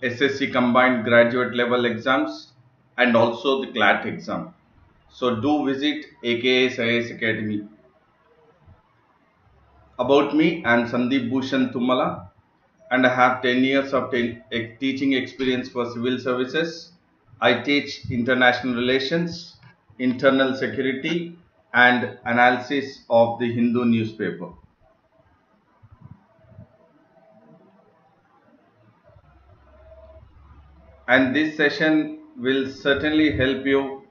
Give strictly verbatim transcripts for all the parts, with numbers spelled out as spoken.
S S C combined graduate level exams and also the CLAT exam. So do visit A K S I A S Academy. About me, I am Sandeep Bhushan Tummala and I have ten years of teaching experience for civil services. I teach international relations, internal security and analysis of the Hindu newspaper. And this session will certainly help you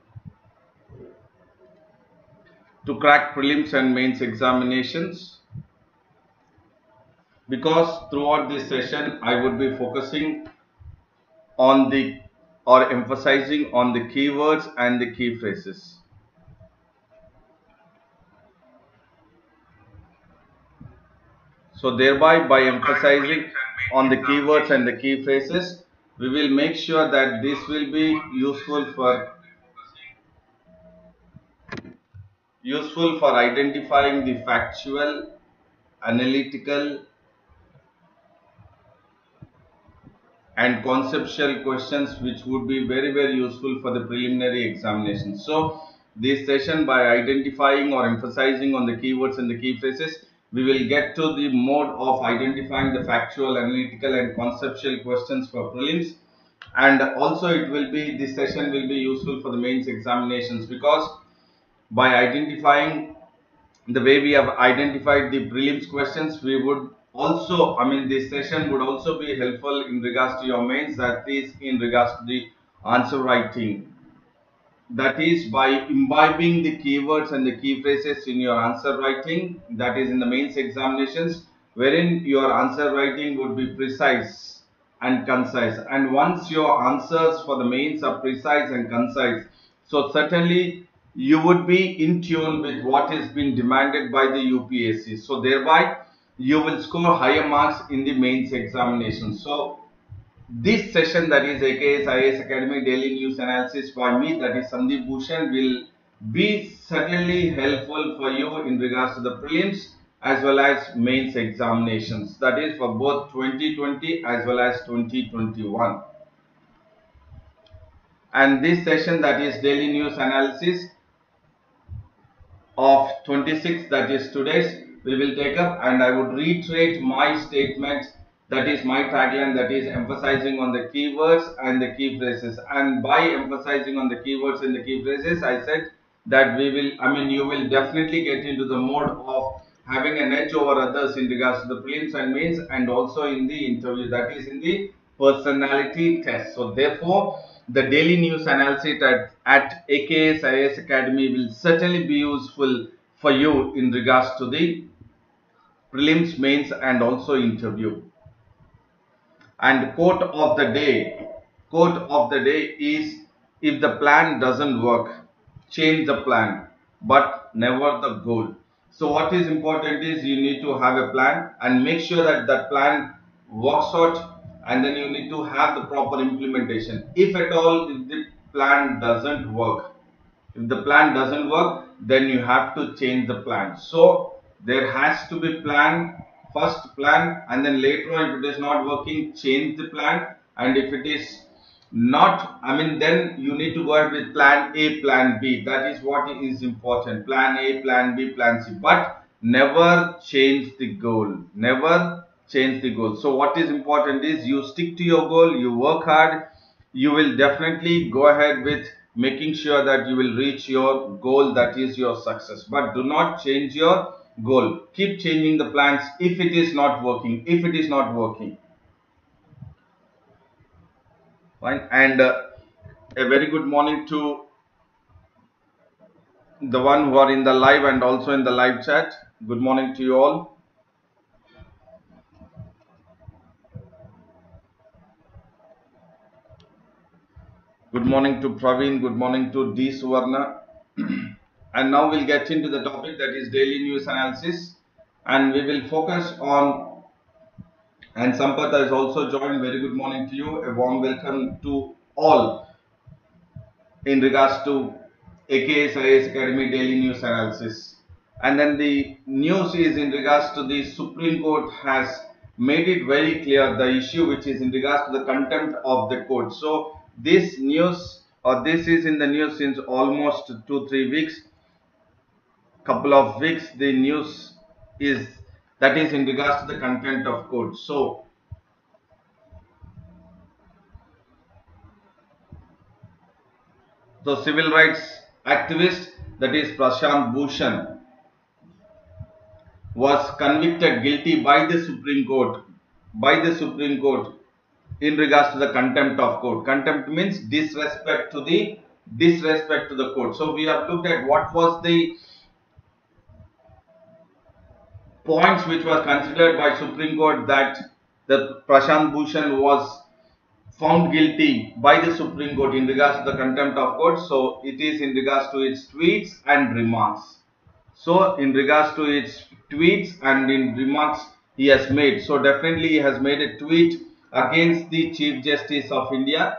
to crack prelims and mains examinations, because throughout this session I would be focusing on the or emphasizing on the keywords and the key phrases. So thereby, by emphasizing on the keywords and the key phrases, we will make sure that this will be useful for useful for identifying the factual, analytical and conceptual questions which would be very very useful for the preliminary examination. So this session, by identifying or emphasizing on the keywords and the key phrases, we will get to the mode of identifying the factual, analytical and conceptual questions for prelims. And also it will be, this session will be useful for the mains examinations, because by identifying the way we have identified the prelims questions, we would also, I mean this session would also be helpful in regards to your mains, that is in regards to the answer writing. That is, by imbibing the keywords and the key phrases in your answer writing, that is in the mains examinations, wherein your answer writing would be precise and concise. And once your answers for the mains are precise and concise, so certainly you would be in tune with what is being demanded by the U P S C. So thereby you will score higher marks in the mains examination. So this session, that is A K S I A S Academy Daily News Analysis by me, that is Sandeep Bhushan, will be certainly helpful for you in regards to the prelims as well as mains examinations, that is for both twenty twenty as well as twenty twenty-one. And this session, that is Daily News Analysis of twenty-sixth, that is today's, we will take up, and I would reiterate my statement, that is my tagline, that is emphasizing on the keywords and the key phrases. And by emphasizing on the keywords and the key phrases, I said that we will, I mean you will definitely get into the mode of having an edge over others in regards to the prelims and mains, and also in the interview, that is in the personality test. So therefore the daily news analysis at, at A K S I A S Academy will certainly be useful for you in regards to the prelims, mains and also interview. And quote of the day, quote of the day is, if the plan doesn't work, change the plan, but never the goal. So what is important is you need to have a plan and make sure that that plan works out, and then you need to have the proper implementation. If at all, if the plan doesn't work, if the plan doesn't work, then you have to change the plan. So there has to be plan, first plan, and then later on, if it is not working, change the plan. And if it is not, I mean then you need to go ahead with plan A, plan B. That is what is important, plan A, plan B, plan C, but never change the goal, never change the goal. So what is important is you stick to your goal, you work hard, you will definitely go ahead with making sure that you will reach your goal, that is your success. But do not change your goal. Keep changing the plans if it is not working, if it is not working. Fine. And uh, a very good morning to the one who are in the live and also in the live chat. Good morning to you all. Good morning to Praveen. Good morning to D. Suvarna. And now we'll get into the topic, that is daily news analysis, and we will focus on, and Sampath has also joined. Very good morning to you. A warm welcome to all in regards to A K S I A S Academy daily news analysis. And then the news is in regards to the Supreme Court has made it very clear the issue which is in regards to the contempt of the court. So this news or this is in the news since almost two three weeks, couple of weeks. The news is that is in regards to the contempt of court. So the civil rights activist, that is Prashant Bhushan, was convicted guilty by the Supreme Court by the Supreme Court in regards to the contempt of court. Contempt means disrespect to the disrespect to the court. So we have looked at what was the points which was considered by Supreme Court that the Prashant Bhushan was found guilty by the Supreme Court in regards to the contempt of court. So it is in regards to its tweets and remarks. So in regards to its tweets and in remarks he has made. So definitely he has made a tweet against the Chief Justice of India,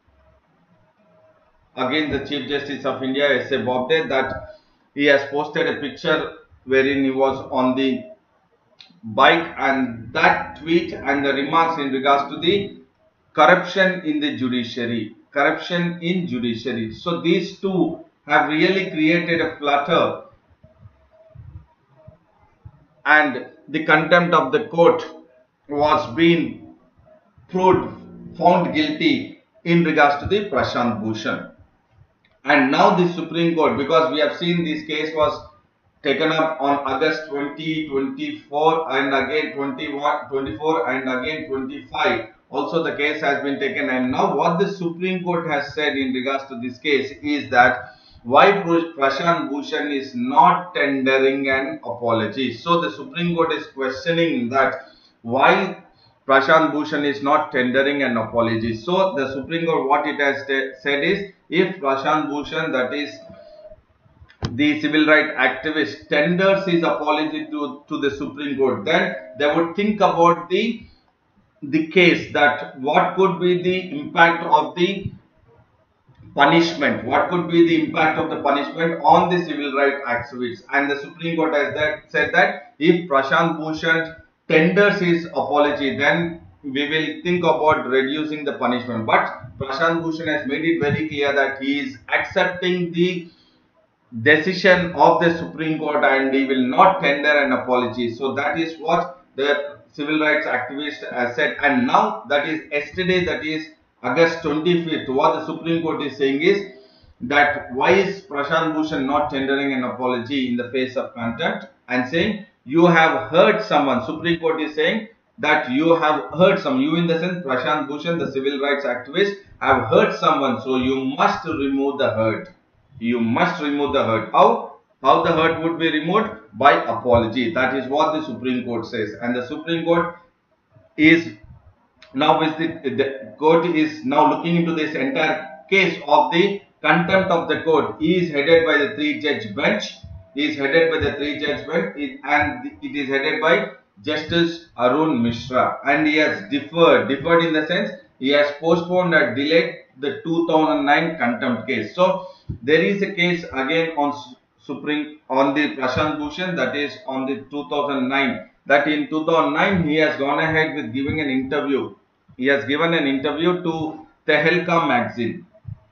against the Chief Justice of India, S A Bobde, that he has posted a picture wherein he was on the bike, and that tweet and the remarks in regards to the corruption in the judiciary, corruption in judiciary. So these two have really created a flutter, and the contempt of the court was being proved, found guilty in regards to the Prashant Bhushan. And now the Supreme Court, because we have seen this case was taken up on August twenty twenty-four and again twenty-one, twenty-four and again twenty-five. Also the case has been taken, and now what the Supreme Court has said in regards to this case is that why Prashant Bhushan is not tendering an apology. So the Supreme Court is questioning that why Prashant Bhushan is not tendering an apology. So the Supreme Court, what it has said is, if Prashant Bhushan, that is the civil rights activist, tenders his apology to, to the Supreme Court, then they would think about the the case, that what could be the impact of the punishment, what could be the impact of the punishment on the civil rights activists. And the Supreme Court has that said that if Prashant Bhushan tenders his apology, then we will think about reducing the punishment. But Prashant Bhushan has made it very clear that he is accepting the decision of the Supreme Court and he will not tender an apology. So that is what the civil rights activist has said. And now that is yesterday, that is August twenty-fifth, what the Supreme Court is saying is that why is Prashant Bhushan not tendering an apology in the face of contempt, and saying you have hurt someone. Supreme Court is saying that you have hurt some, you in the sense Prashant Bhushan, the civil rights activist, have hurt someone, so you must remove the hurt. You must remove the hurt. How? How the hurt would be removed? By apology. That is what the Supreme Court says. And the Supreme Court is now with the, the court is now looking into this entire case of the contempt of the court. He is headed by the three judge bench. He is headed by the three judge bench, and it is headed by Justice Arun Mishra. And he has deferred, deferred in the sense he has postponed or delayed the two thousand nine contempt case. So there is a case again on Supreme on the Prashant Bhushan, that is on the two thousand nine. That in two thousand nine he has gone ahead with giving an interview. He has given an interview to Tehelka magazine.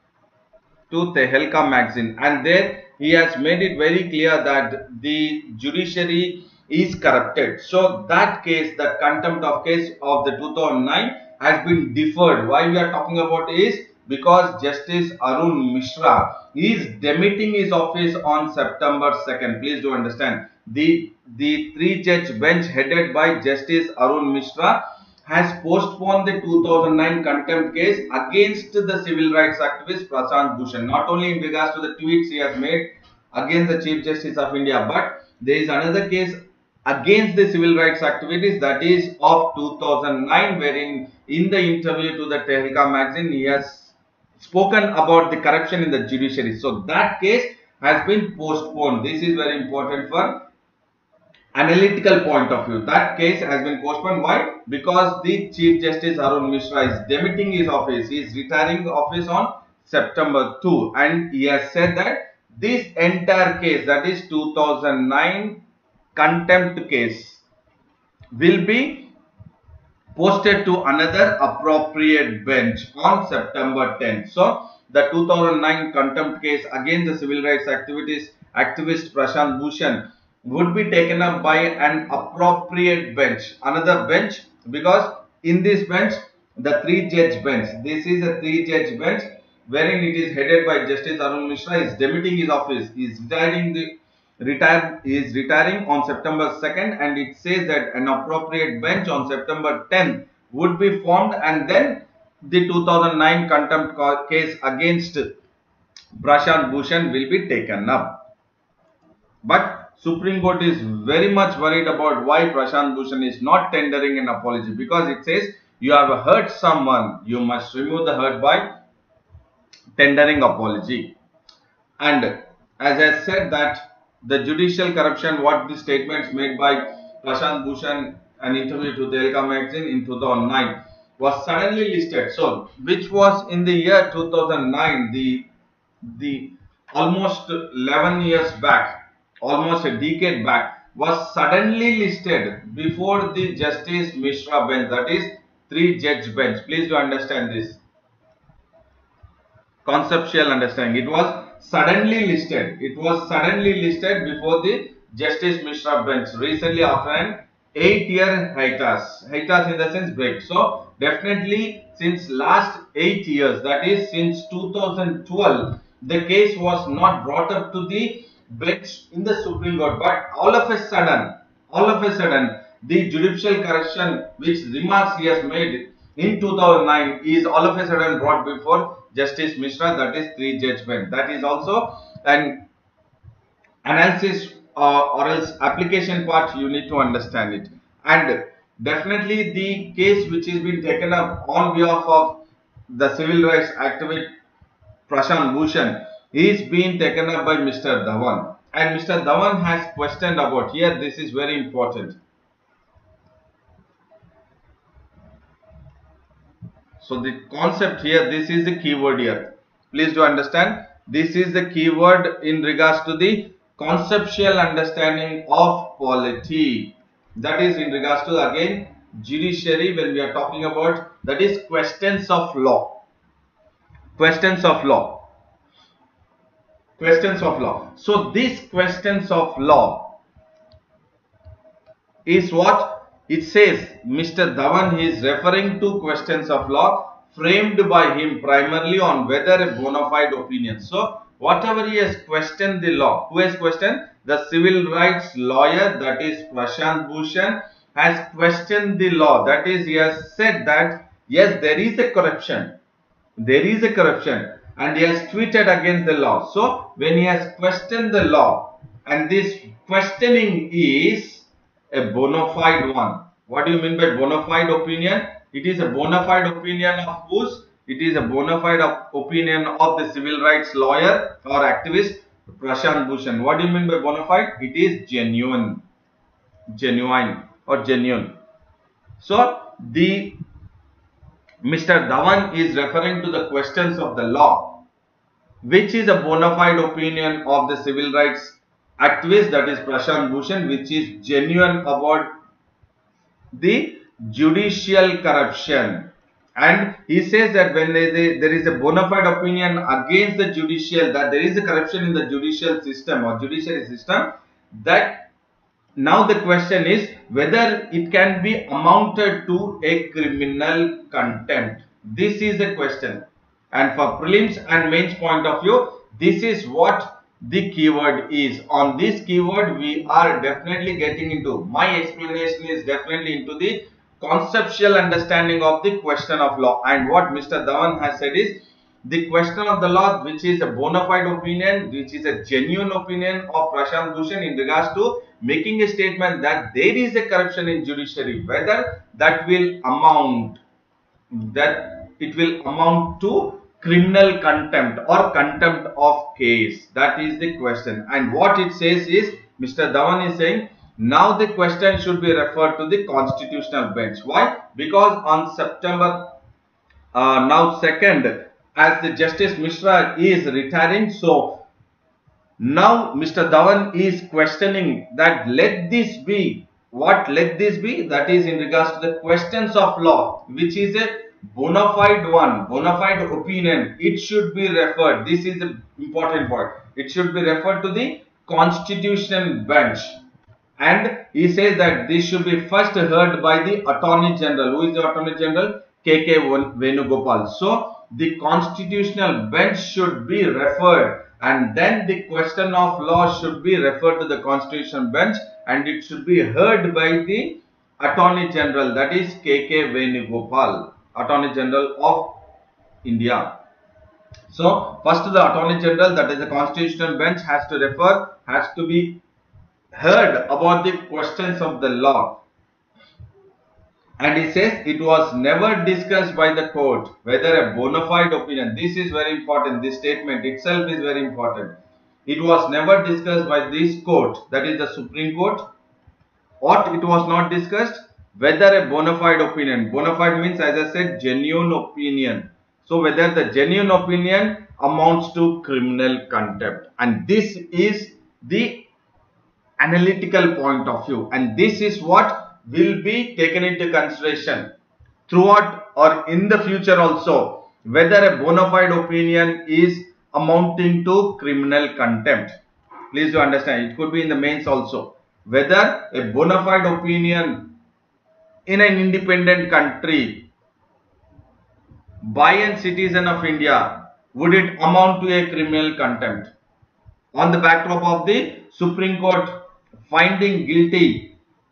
To Tehelka magazine, and there he has made it very clear that the judiciary is corrupted. So that case, that contempt of case of the two thousand nine has been deferred. Why we are talking about is because Justice Arun Mishra is demitting his office on September second. Please do understand, the the three judge bench headed by Justice Arun Mishra has postponed the two thousand nine contempt case against the civil rights activist Prashant Bhushan. Not only in regards to the tweets he has made against the Chief Justice of India, but there is another case against the civil rights activities, that is of two thousand nine, wherein in the interview to the Tehelka magazine he has spoken about the corruption in the judiciary. So that case has been postponed. This is very important for analytical point of view. That case has been postponed. Why? Because the Chief Justice Arun Mishra is demitting his office. He is retiring the office on September second, and he has said that this entire case, that is two thousand nine contempt case, will be posted to another appropriate bench on September tenth. So the two thousand nine contempt case against the civil rights activities activist Prashant Bhushan would be taken up by an appropriate bench, another bench, because in this bench, the three judge bench, this is a three judge bench wherein it is headed by Justice Arun Mishra, is demitting his office, is retiring the retire is retiring on September second, and it says that an appropriate bench on September tenth would be formed, and then the two thousand nine contempt case against Prashant Bhushan will be taken up. But Supreme Court is very much worried about why Prashant Bhushan is not tendering an apology, because it says you have hurt someone, you must remove the hurt by tendering apology. And as I said that the judicial corruption, what the statements made by Prashant Bhushan, an interview to Telika magazine in two thousand nine, was suddenly listed. So, which was in the year two thousand nine, the, the almost eleven years back, almost a decade back, was suddenly listed before the Justice Mishra bench, that is three judge bench. Please do understand this conceptual understanding. It was suddenly listed. It was suddenly listed before the Justice Mishra bench recently after an eight year hiatus. Hiatus in the sense break. So definitely since last eight years, that is since two thousand twelve, the case was not brought up to the bench in the Supreme Court. But all of a sudden, all of a sudden, the judicial correction which remarks he has made in two thousand nine is all of a sudden brought before Justice Mishra, that is three judge bench. That is also an analysis uh, or else application part, you need to understand it. And definitely the case which is being taken up on behalf of the civil rights activist Prashant Bhushan is being taken up by Mister Dhawan. And Mister Dhawan has questioned about, here this is very important. So the concept here, this is the keyword here. Please do understand, this is the keyword in regards to the conceptual understanding of polity. That is in regards to, again, judiciary, when we are talking about, that is questions of law. Questions of law. Questions of law. So these questions of law is what? It says Mister Dhawan is referring to questions of law framed by him primarily on whether a bona fide opinion. So, whatever he has questioned the law, who has questioned? The civil rights lawyer, that is Prashant Bhushan, has questioned the law. That is, he has said that yes, there is a corruption. There is a corruption, and he has tweeted against the law. So, when he has questioned the law, and this questioning is a bona fide one. What do you mean by bona fide opinion? It is a bona fide opinion of whose? It is a bona fide opinion of the civil rights lawyer or activist Prashant Bhushan. What do you mean by bona fide? It is genuine, genuine or genuine. So the Mister Dhawan is referring to the questions of the law, which is a bona fide opinion of the civil rights activist, that is Prashant Bhushan, which is genuine about the judicial corruption. And he says that when there is, a, there is a bona fide opinion against the judicial, that there is a corruption in the judicial system or judiciary system, that now the question is whether it can be amounted to a criminal contempt. This is the question. And for prelims and mains point of view, this is what the keyword is. On this keyword, we are definitely getting into, my explanation is definitely into the conceptual understanding of the question of law. And what Mister Dhawan has said is, the question of the law, which is a bona fide opinion, which is a genuine opinion of Prashant Bhushan in regards to making a statement that there is a corruption in judiciary, whether that will amount, that it will amount to criminal contempt or contempt of case. That is the question. And what it says is, Mister Dhawan is saying, now the question should be referred to the constitutional bench. Why? Because on September uh, now second, as the Justice Mishra is retiring, so now Mister Dhawan is questioning that let this be what let this be? That is in regards to the questions of law, which is a bona fide one, bona fide opinion. It should be referred. This is the important point. It should be referred to the constitutional bench. And he says that this should be first heard by the Attorney General. Who is the Attorney General? K K Venugopal. So the constitutional bench should be referred, and then the question of law should be referred to the constitutional bench, and it should be heard by the Attorney General, that is K K Venugopal, Attorney General of India. So first the Attorney General, that is the constitutional bench, has to refer, has to be heard about the questions of the law. And he says it was never discussed by the court whether a bona fide opinion. This is very important. This statement itself is very important. It was never discussed by this court, that is the Supreme Court. What it was not discussed? Whether a bona fide opinion. Bona fide means, as I said, genuine opinion. So whether the genuine opinion amounts to criminal contempt. And this is the analytical point of view. And this is what will be taken into consideration throughout or in the future also, whether a bona fide opinion is amounting to criminal contempt. Please do understand, it could be in the mains also. Whether a bona fide opinion in an independent country by a citizen of India, would it amount to a criminal contempt? On the backdrop of the Supreme Court finding guilty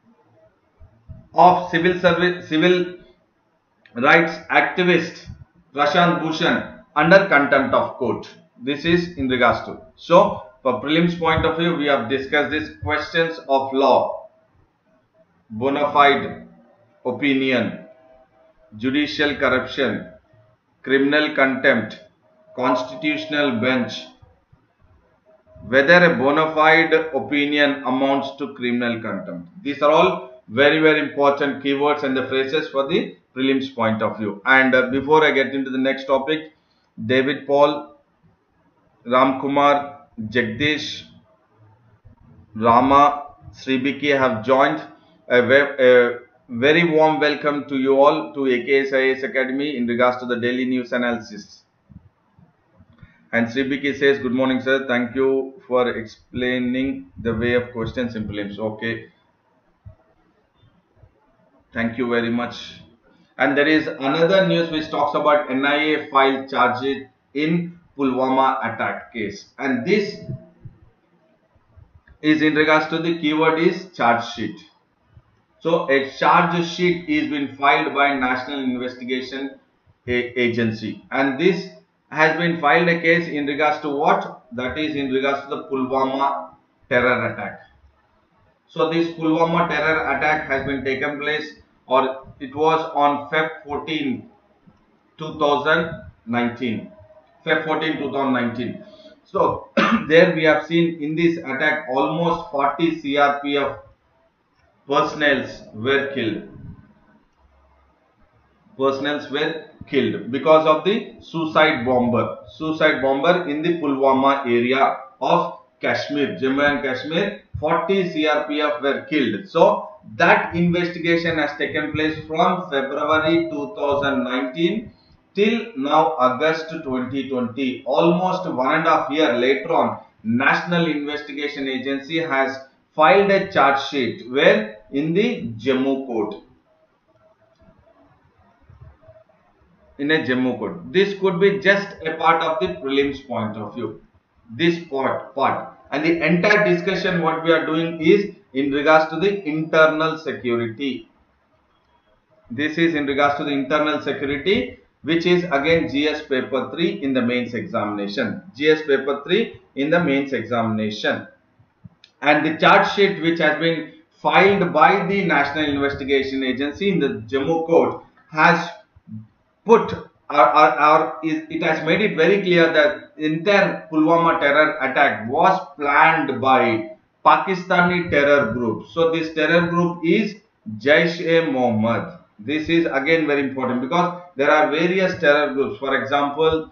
of civil service, civil rights activist Prashant Bhushan under contempt of court. This is in regards to. So, for prelims point of view, we have discussed these questions of law, bona fide opinion, judicial corruption, criminal contempt, constitutional bench, whether a bona fide opinion amounts to criminal contempt. These are all very very important keywords and the phrases for the prelims point of view. And uh, before I get into the next topic, David Paul, Ram Kumar, Jagdish, Rama, Sribiki have joined. A, a very warm welcome to you all to A K S I A S Academy in regards to the daily news analysis. And Sribiki says, good morning sir, thank you for explaining the way of questions in prelims. Okay. Thank you very much. And there is another news which talks about N I A filed charges in Pulwama attack case. And this is in regards to the keyword is charge sheet. So a charge sheet is been filed by National Investigation Agency. And this has been filed a case in regards to what? That is in regards to the Pulwama terror attack. So this Pulwama terror attack has been taken place, or it was on February fourteenth two thousand nineteen. February fourteenth two thousand nineteen. So there we have seen in this attack almost forty C R P F personnel were killed. Personnel were killed because of the suicide bomber. Suicide bomber in the Pulwama area of Kashmir, Jammu and Kashmir. forty C R P F were killed. So that investigation has taken place from February two thousand nineteen till now August twenty twenty. Almost one and a half year later on, National Investigation Agency has filed a charge sheet where in the Jammu court. In a Jammu court. This could be just a part of the prelims point of view. This part, part. And the entire discussion what we are doing is in regards to the internal security. This is in regards to the internal security, which is again G S paper three in the mains examination. G S paper three in the mains examination. And the charge sheet which has been filed by the National Investigation Agency in the Jammu court has put or, or, or is, it has made it very clear that the entire Pulwama terror attack was planned by Pakistani terror group. So this terror group is Jaish-e-Mohammed. This is again very important because there are various terror groups. For example,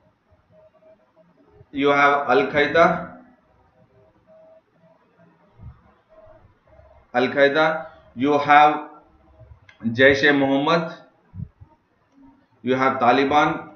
you have Al-Qaeda, Al-Qaeda, you have Jaish-e-Mohammed, you have Taliban,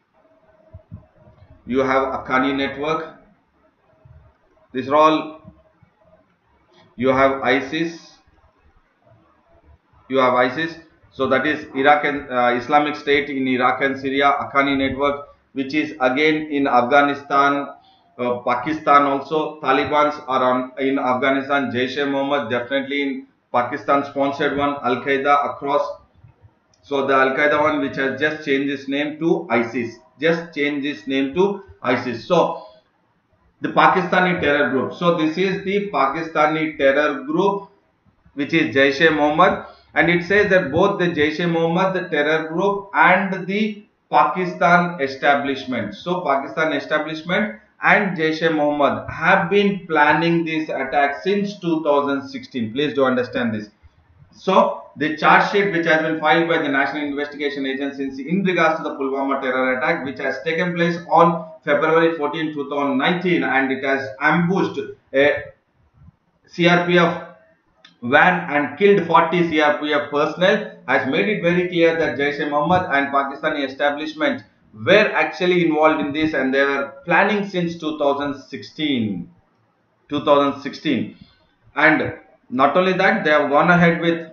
you have Haqqani network. These are all. You have ISIS, you have ISIS. So that is Iraq and uh, Islamic State in Iraq and Syria, Haqqani network, which is again in Afghanistan, uh, Pakistan also. Taliban's are on, in Afghanistan, Jaish-e-Mohammed definitely in Pakistan sponsored one, Al-Qaeda across. So the Al-Qaeda one which has just changed its name to ISIS, just changed its name to ISIS. So the Pakistani terror group. So this is the Pakistani terror group which is Jaish-e-Mohammed, and it says that both the Jaish-e-Mohammed, the terror group, and the Pakistan establishment. So Pakistan establishment and Jaish-e-Mohammed have been planning this attack since two thousand sixteen. Please do understand this. So the charge sheet which has been filed by the National Investigation Agency in regards to the Pulwama terror attack, which has taken place on February fourteenth two thousand nineteen, and it has ambushed a C R P F van and killed forty C R P F personnel, has made it very clear that Jaish-e-Mohammed and Pakistani establishment were actually involved in this, and they were planning since two thousand sixteen. two thousand sixteen. And not only that, they have gone ahead with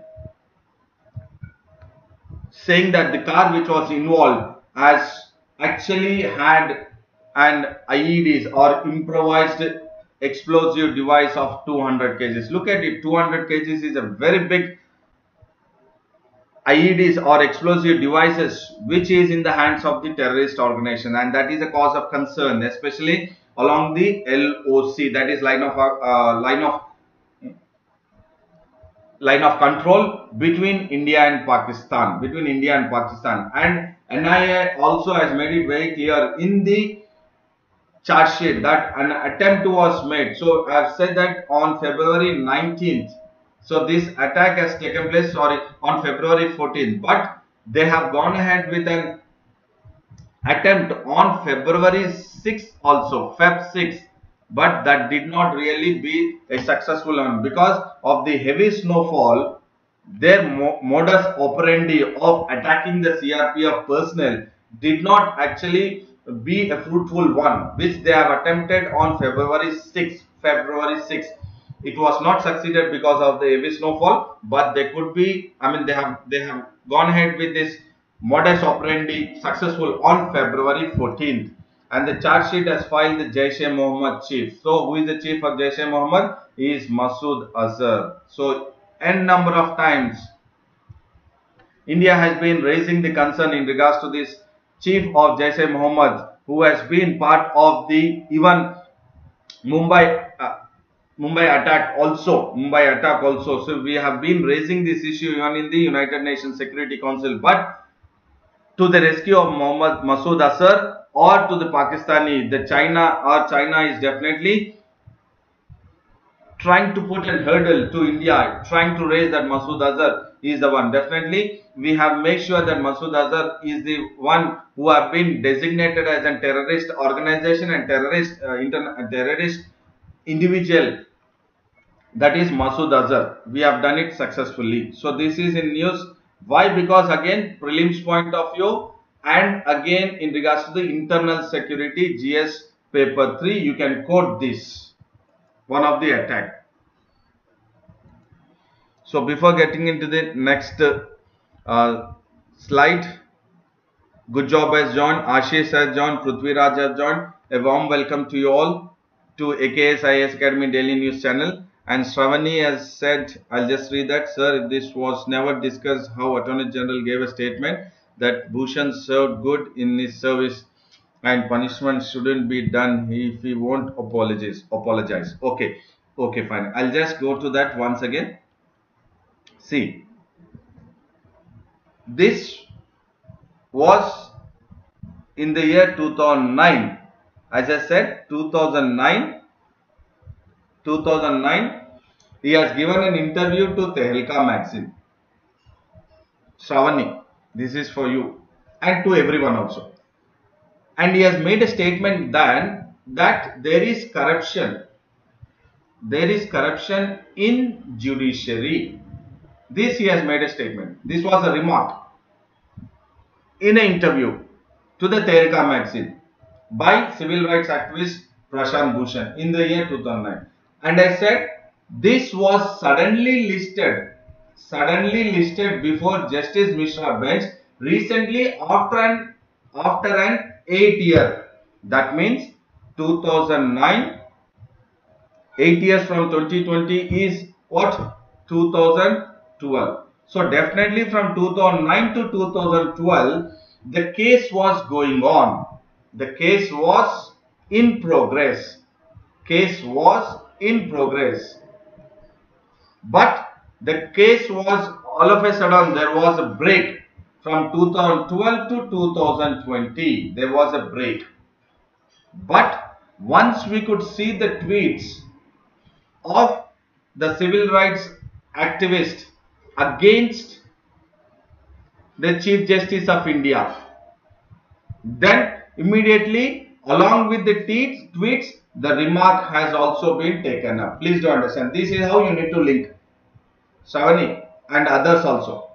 saying that the car which was involved has actually had an I E Ds or improvised explosive device of two hundred kilograms. Look at it, two hundred kilograms is a very big I E Ds or explosive devices which is in the hands of the terrorist organization, and that is a cause of concern, especially along the L O C, that is line of uh, line of line of control between India and Pakistan, between India and Pakistan. And N I A also has made it very clear in the charge sheet that an attempt was made. So I have said that on February nineteenth. So this attack has taken place, sorry, on February fourteenth. But they have gone ahead with an attempt on February sixth also, February sixth. But that did not really be a successful one because of the heavy snowfall. Their mo modus operandi of attacking the C R P F personnel did not actually be a fruitful one, which they have attempted on February sixth. February sixth. It was not succeeded because of the heavy snowfall, but they could be, I mean, they have they have gone ahead with this modus operandi successful on February fourteenth. And the charge sheet has filed the Jaish-e-Mohammed chief. So who is the chief of Jaish-e-Mohammed? He is Masood Azhar. So n number of times India has been raising the concern in regards to this chief of Jaish-e-Mohammed, who has been part of the even Mumbai uh, Mumbai attack also. Mumbai attack also. So we have been raising this issue even in the United Nations Security Council. But to the rescue of Mohammed Masood Azhar or to the Pakistani, the China or China is definitely trying to put a hurdle to India, trying to raise that Masood Azhar is the one. Definitely, we have made sure that Masood Azhar is the one who have been designated as a terrorist organization and terrorist uh, interna terrorist individual. That is Masood Azhar. We have done it successfully. So this is in news. Why? Because again, prelims point of view, and again in regards to the internal security G S paper three, you can quote this, one of the attack. So before getting into the next uh, slide, good job has joined, Ashish has joined, Prithviraj has joined. A warm welcome to you all to A K S I A S Academy Daily News channel. And Shravani has said, I'll just read that, sir, this was never discussed how Attorney General gave a statement that Bhushan served good in his service and punishment shouldn't be done if he won't apologize. Apologize. Okay. Okay, fine. I'll just go to that once again. See, this was in the year two thousand nine. As I said, two thousand nine. two thousand nine, he has given an interview to Tehelka magazine. Shravani, this is for you and to everyone also. And he has made a statement then that there is corruption there is corruption in judiciary. This he has made a statement. This was a remark in an interview to the Tehrika magazine by civil rights activist Prashant Bhushan in the year two thousand nine. And I said this was suddenly listed, suddenly listed before Justice Mishra bench recently after an after an eight year. That means two thousand nine. eight years from twenty twenty is what? two thousand twelve. So definitely from two thousand nine to two thousand twelve, the case was going on. The case was in progress. Case was in progress. But the case was, all of a sudden there was a break from two thousand twelve to two thousand twenty. There was a break. But once we could see the tweets of the civil rights activist against the Chief Justice of India, then immediately along with the tweets, tweets the remark has also been taken up. Please do understand. This is how you need to link. Shravani and others also.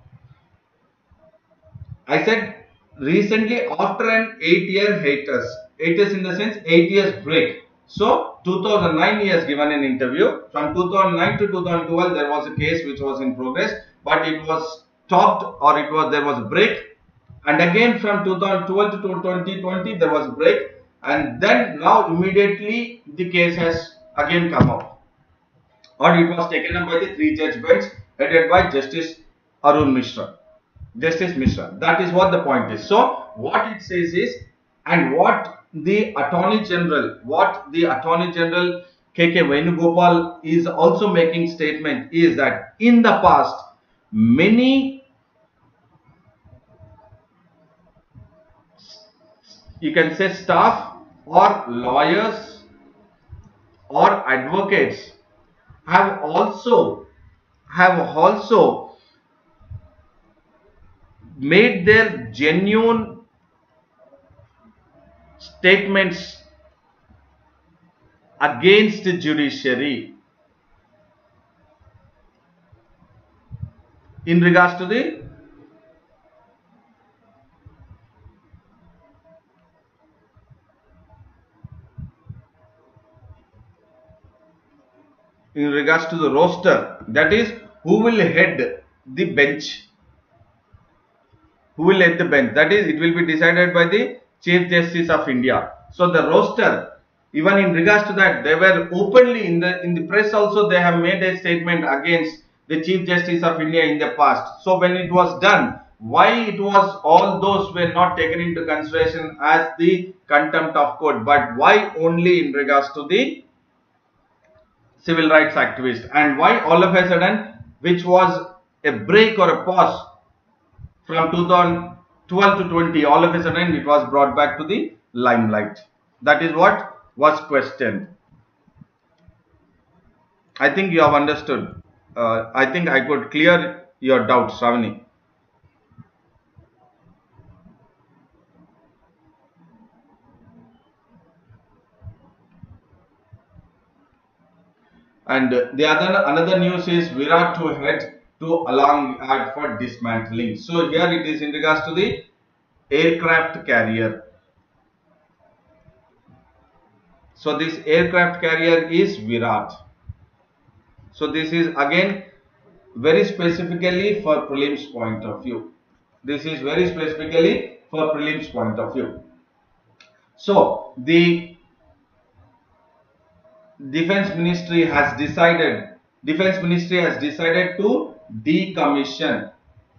I said recently after an eight year hiatus. Hiatus in the sense eight years break. So two thousand nine he has given an interview. From two thousand nine to two thousand twelve there was a case which was in progress, but it was stopped, or it was there was a break. And again from two thousand twelve to twenty twenty there was a break, and then now immediately the case has again come up, or it was taken up by the three judge bench headed by Justice Arun Mishra. Justice Mishra. That is what the point is. So what it says is, and what the Attorney General, what the Attorney General K K Venugopal is also making statement is that in the past many, you can say staff or lawyers or advocates have also have also made their genuine statements against the judiciary in regards to the in regards to the roster, that is who will head the bench, who will head the bench, that is it will be decided by the Chief Justice of India. So the roster, even in regards to that, they were openly in the in the press also, they have made a statement against the Chief Justice of India in the past. So when it was done, why it was all those were not taken into consideration as the contempt of court, but why only in regards to the civil rights activist, and why all of a sudden, which was a break or a pause from two thousand twelve to twenty, all of a sudden it was brought back to the limelight. That is what was questioned. I think you have understood. Uh, I think I could clear your doubts, Shravani. And the other another news is Virat to head to along ad for dismantling. So here it is in regards to the aircraft carrier. So this aircraft carrier is Virat. So this is again very specifically for prelims point of view. This is very specifically for prelims point of view. So the Defense Ministry has decided, Defense Ministry has decided to decommission.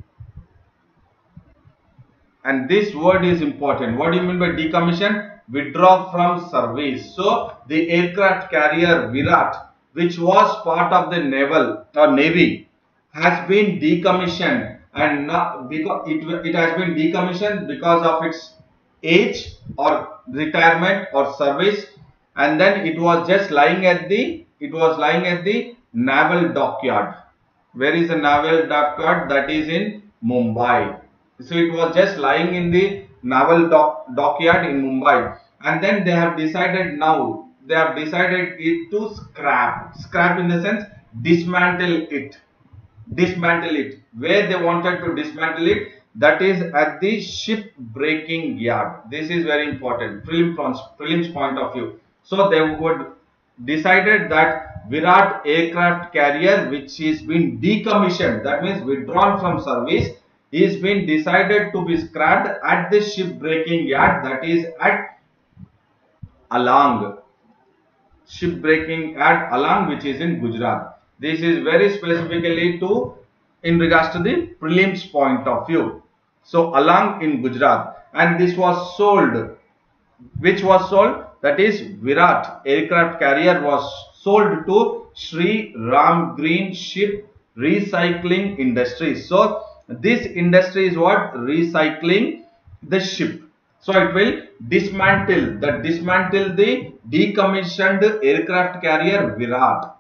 And this word is important. What do you mean by decommission? Withdraw from service. So the aircraft carrier Virat, which was part of the naval or navy, has been decommissioned, and not because it, it has been decommissioned because of its age or retirement or service, and then it was just lying at the it was lying at the naval dockyard. Where is the naval dockyard? That is in Mumbai. So it was just lying in the naval dock, dockyard in Mumbai, and then they have decided now they have decided it to scrap. Scrap in the sense dismantle it. Dismantle it. Where they wanted to dismantle it, that is at the ship breaking yard. This is very important. Prelims, prelims point of view. So they would decided that Virat aircraft carrier, which is been decommissioned, that means withdrawn from service, is been decided to be scrapped at the ship breaking yard, that is at Alang. Ship breaking at Alang, which is in Gujarat. This is very specifically to in regards to the prelims point of view. So Alang in Gujarat, and this was sold. Which was sold? That is Virat aircraft carrier was sold to Sri Ram Green Ship Recycling Industries. So this industry is what? Recycling the ship. So it will dismantle that dismantle the decommissioned aircraft carrier Virat.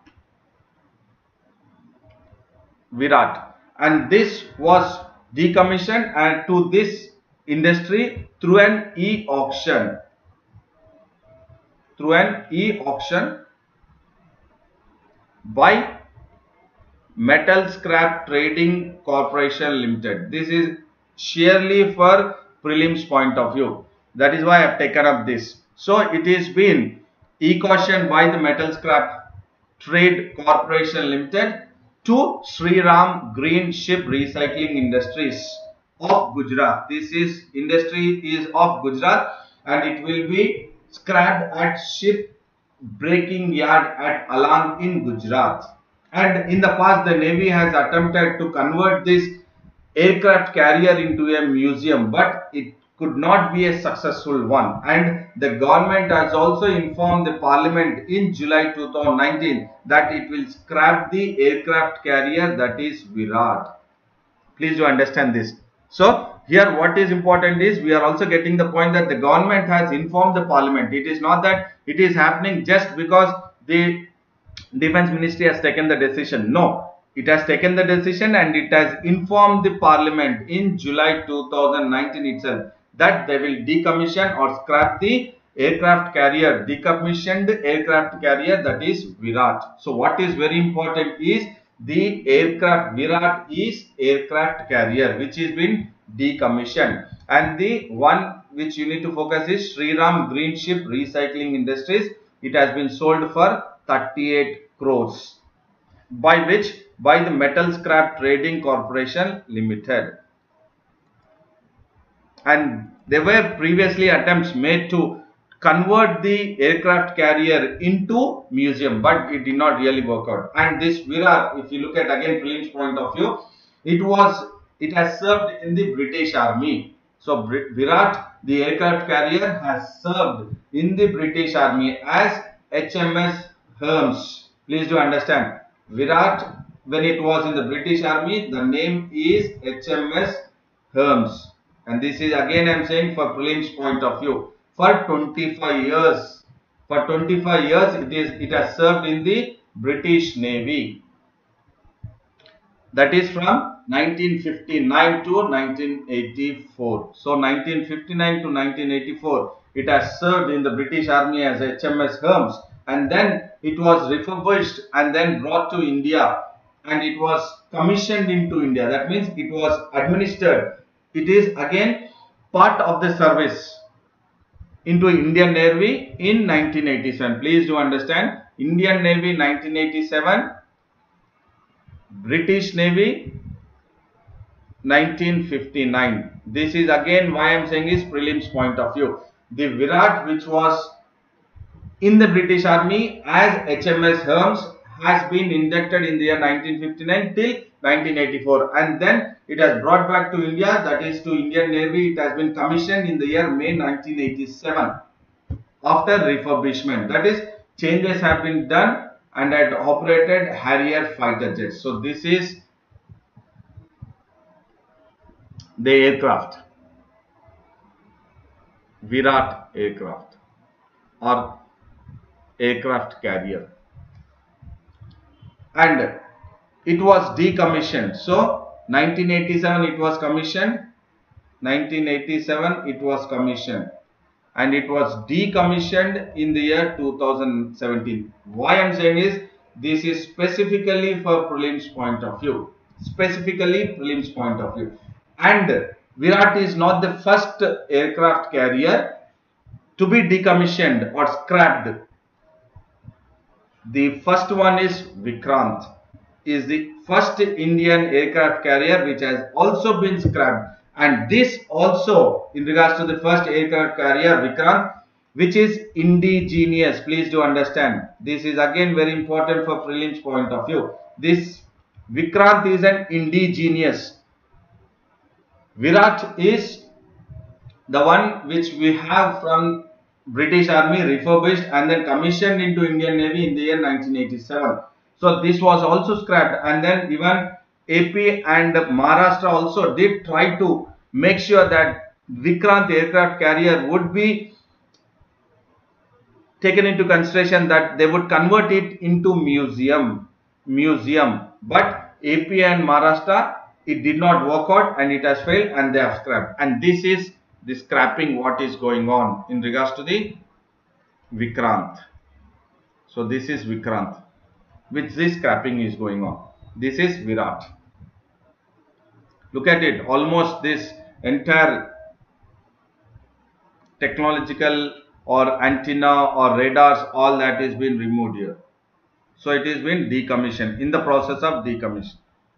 Virat, and this was decommissioned and to this industry through an e-auction. Through an e-auction by Metal Scrap Trading Corporation Limited. This is sheerly for prelims point of view. That is why I have taken up this. So it is been e-auctioned by the Metal Scrap Trade Corporation Limited to Sri Ram Green Ship Recycling Industries of Gujarat. This is industry is of Gujarat, and it will be scrapped at ship breaking yard at Alang in Gujarat. And in the past, the Navy has attempted to convert this aircraft carrier into a museum, but it could not be a successful one. And the government has also informed the Parliament in July two thousand nineteen that it will scrap the aircraft carrier, that is Virat. Please do understand this. So here what is important is we are also getting the point that the government has informed the Parliament. It is not that it is happening just because the Defense Ministry has taken the decision. No, it has taken the decision and it has informed the Parliament in July two thousand nineteen itself that they will decommission or scrap the aircraft carrier, decommissioned aircraft carrier, that is Virat. So what is very important is the aircraft Virat is aircraft carrier which is been decommissioned, and the one which you need to focus is Sri Ram Green Ship Recycling Industries. It has been sold for thirty-eight crores. By which? By the Metal Scrap Trading Corporation Limited. And there were previously attempts made to convert the aircraft carrier into museum, but it did not really work out. And this Virat, if you look at again prelims point of view, it was it has served in the British Army. So Virat, the aircraft carrier, has served in the British Army as H M S Hermes. Please do understand, Virat, when it was in the British Army, the name is H M S Hermes. And this is again I am saying for prelims point of view. For twenty-five years, for twenty-five years it is it has served in the British Navy. That is from nineteen fifty-nine to nineteen eighty-four. So nineteen fifty-nine to nineteen eighty-four it has served in the British Army as H M S Hermes, and then it was refurbished and then brought to India, and it was commissioned into India. That means it was administered. It is again part of the service into Indian Navy in nineteen eighty-seven. Please do understand, Indian Navy nineteen eighty-seven, British Navy nineteen fifty-nine. This is again why I am saying is prelims point of view. The Virat, which was in the British Army as H M S Hermes, has been inducted in the year nineteen fifty-nine till nineteen eighty-four, and then it has brought back to India, that is to Indian Navy. It has been commissioned in the year May nineteen eighty-seven after refurbishment. That is, changes have been done and had operated Harrier fighter jets. So this is the aircraft, Virat aircraft or aircraft carrier, and it was decommissioned. So nineteen eighty-seven it was commissioned, nineteen eighty-seven it was commissioned, and it was decommissioned in the year two thousand seventeen. Why I am saying is, this is specifically for prelims point of view. Specifically prelims point of view. And Virat is not the first aircraft carrier to be decommissioned or scrapped. The first one is Vikrant, is the first Indian aircraft carrier which has also been scrapped. And this also, in regards to the first aircraft carrier Vikrant, which is indigenous. Please do understand, this is again very important for prelims point of view. This Vikrant is an indigenous. Virat is the one which we have from British Army, refurbished and then commissioned into Indian Navy in the year nineteen eighty-seven. So this was also scrapped, and then even A P and Maharashtra also did try to make sure that Vikrant aircraft carrier would be taken into consideration, that they would convert it into museum. Museum. But A P and Maharashtra, it did not work out and it has failed and they have scrapped. And this is the scrapping what is going on in regards to the Vikrant. So this is Vikrant, which this scrapping is going on. This is Virat. Look at it, almost this entire technological or antenna or radars, all that is been removed here. So it is been decommissioned, in the process of decommission.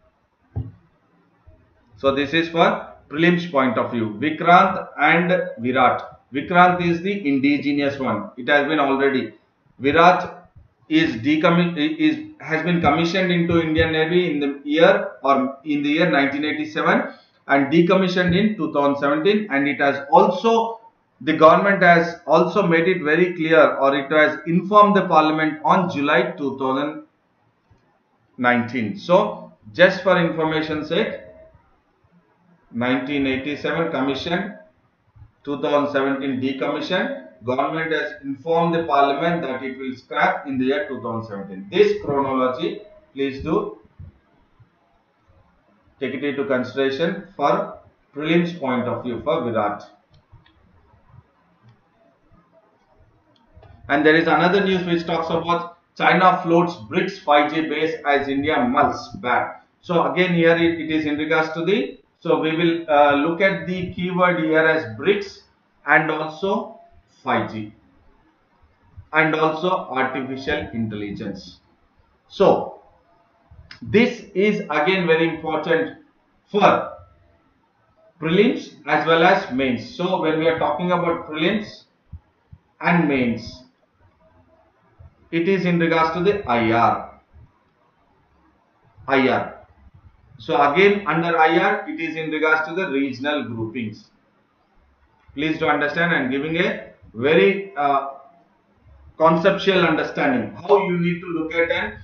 So this is for prelims point of view, Vikrant and Virat. Vikrant is the indigenous one. It has been already. Virat is decommissioned, is has been commissioned into Indian Navy in the year or in the year nineteen eighty-seven and decommissioned in two thousand seventeen, and it has also, the government has also made it very clear, or it has informed the parliament on July two thousand nineteen. So just for information sake, nineteen eighty-seven commission, two thousand seventeen decommission, government has informed the parliament that it will scrap in the year two thousand seventeen. This chronology, please do take it into consideration for prelims point of view for Virat. And there is another news which talks about China floats BRICS five G base as India mulls back. So again here it, it is in regards to the, so we will uh, look at the keyword here as BRICS and also five G and also artificial intelligence. So this is again very important for prelims as well as mains. So when we are talking about prelims and mains, it is in regards to the I R. I R. So again under I R, it is in regards to the regional groupings. Please do understand, and giving a very uh, conceptual understanding how you need to look at an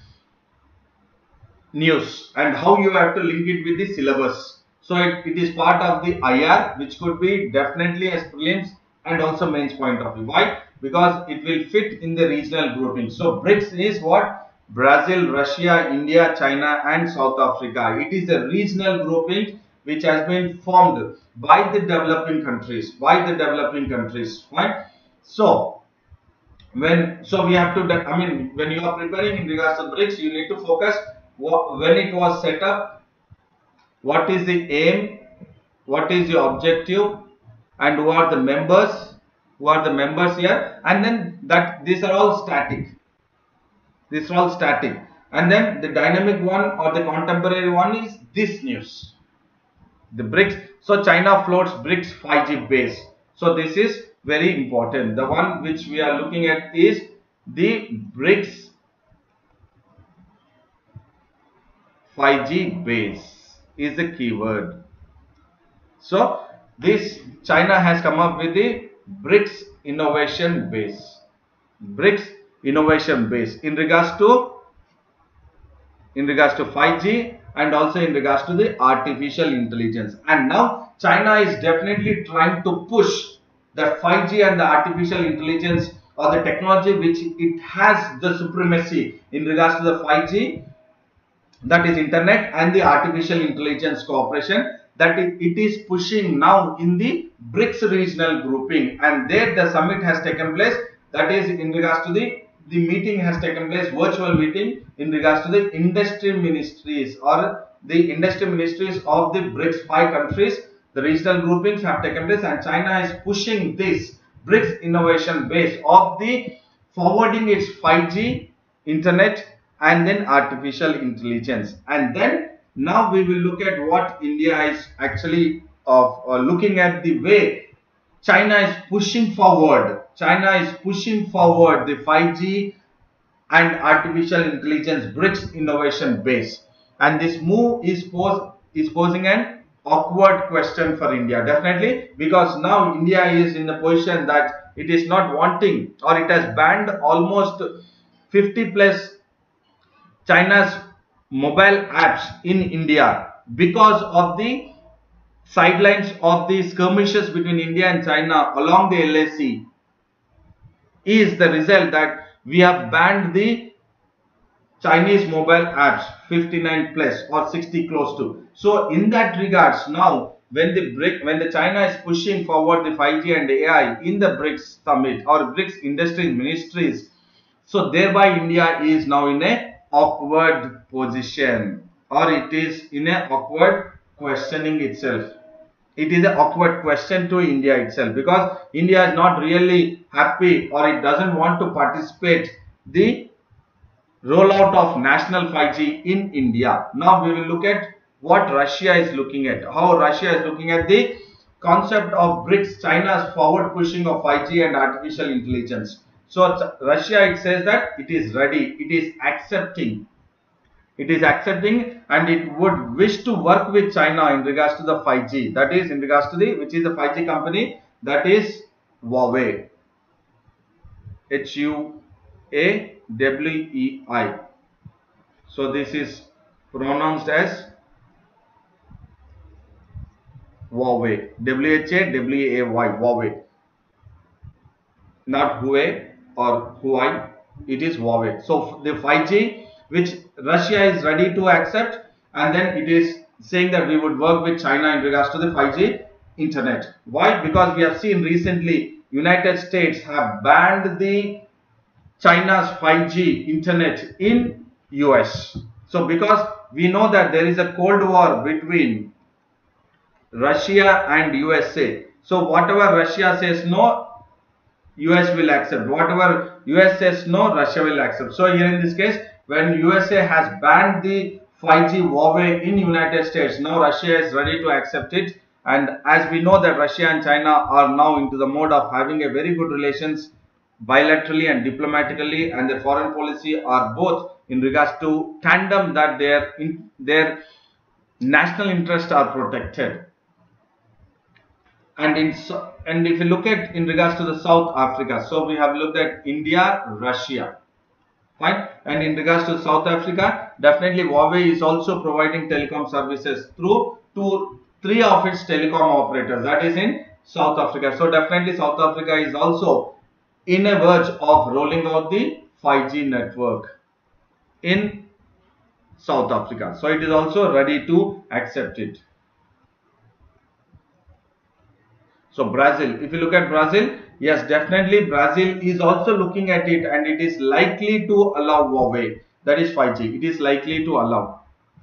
news and how you have to link it with the syllabus. So it, it is part of the I R, which could be definitely as prelims and also mains point of view. Why? Because it will fit in the regional grouping. So BRICS is what? Brazil, Russia, India, China and South Africa. It is a regional grouping which has been formed by the developing countries, by the developing countries, right? So when, so we have to, I mean, when you are preparing in regards to BRICS, you need to focus what, when it was set up, what is the aim, what is the objective, and who are the members, who are the members here, and then that these are all static. These are all static. And then the dynamic one or the contemporary one is this news. The BRICS. So China floats BRICS five G base. So this is very important. The one which we are looking at is the BRICS five G base is the keyword. So this China has come up with the BRICS innovation base. BRICS innovation base in regards to in regards to five G and also in regards to the artificial intelligence. And now China is definitely trying to push the five G and the artificial intelligence or the technology which it has the supremacy in regards to the five G, that is internet, and the artificial intelligence cooperation. that it is pushing now in the BRICS regional grouping, and there the summit has taken place. That is in regards to the the meeting has taken place, virtual meeting in regards to the industry ministries or the industry ministries of the BRICS five countries. The regional groupings have taken place, and China is pushing this BRICS innovation base of the forwarding its five G internet and then artificial intelligence. And then now we will look at what India is actually of uh, looking at the way China is pushing forward. China is pushing forward the five G and artificial intelligence BRICS innovation base, and this move is pose is posing an awkward question for India, definitely, because now India is in a position that it is not wanting, or it has banned almost fifty plus China's mobile apps in India because of the sidelines of the skirmishes between India and China along the L A C. Is the result that we have banned the Chinese mobile apps fifty-nine plus or sixty close to. So in that regards, now when the BRIC, when the China is pushing forward the five G and A I in the BRICS summit or BRICS industry ministries, so thereby India is now in a awkward position, or it is in a awkward questioning itself. It is an awkward question to India itself, because India is not really happy, or it doesn't want to participate the rollout of national five G in India. Now we will look at what Russia is looking at, how Russia is looking at the concept of BRICS, China's forward pushing of five G and artificial intelligence. So Russia, it says that it is ready, it is accepting, it is accepting and it would wish to work with China in regards to the five G. That is in regards to the, which is the five G company, that is Huawei, H U A W E I. So this is pronounced as Huawei, W H A W A Y, Huawei, not Huawei or Huawei, it is Huawei. So the five G which Russia is ready to accept, and then it is saying that we would work with China in regards to the five G internet. Why? Because we have seen recently United States have banned the China's five G internet in U S. So because we know that there is a cold war between Russia and U S A. So whatever Russia says no, U S will accept. Whatever U S says no, Russia will accept. So here in this case, when U S A has banned the five G Huawei in United States, now Russia is ready to accept it. And as we know that Russia and China are now into the mode of having a very good relations bilaterally and diplomatically, and their foreign policy are both in regards to tandem, that their in, their national interests are protected. And in and if you look at in regards to the South Africa, so we have looked at India, Russia, fine. And in regards to South Africa, definitely Huawei is also providing telecom services through two, three of its telecom operators, that is in South Africa. So definitely South Africa is also in a verge of rolling out the five G network in South Africa. So it is also ready to accept it. So Brazil, if you look at Brazil, yes, definitely Brazil is also looking at it, and it is likely to allow Huawei, that is five G, it is likely to allow.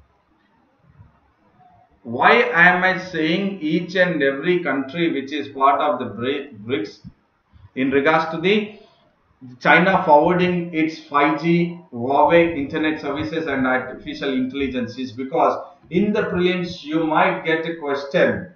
Why am I saying each and every country which is part of the BRICS in regards to the China forwarding its five G Huawei internet services and artificial intelligence is because in the prelims you might get a question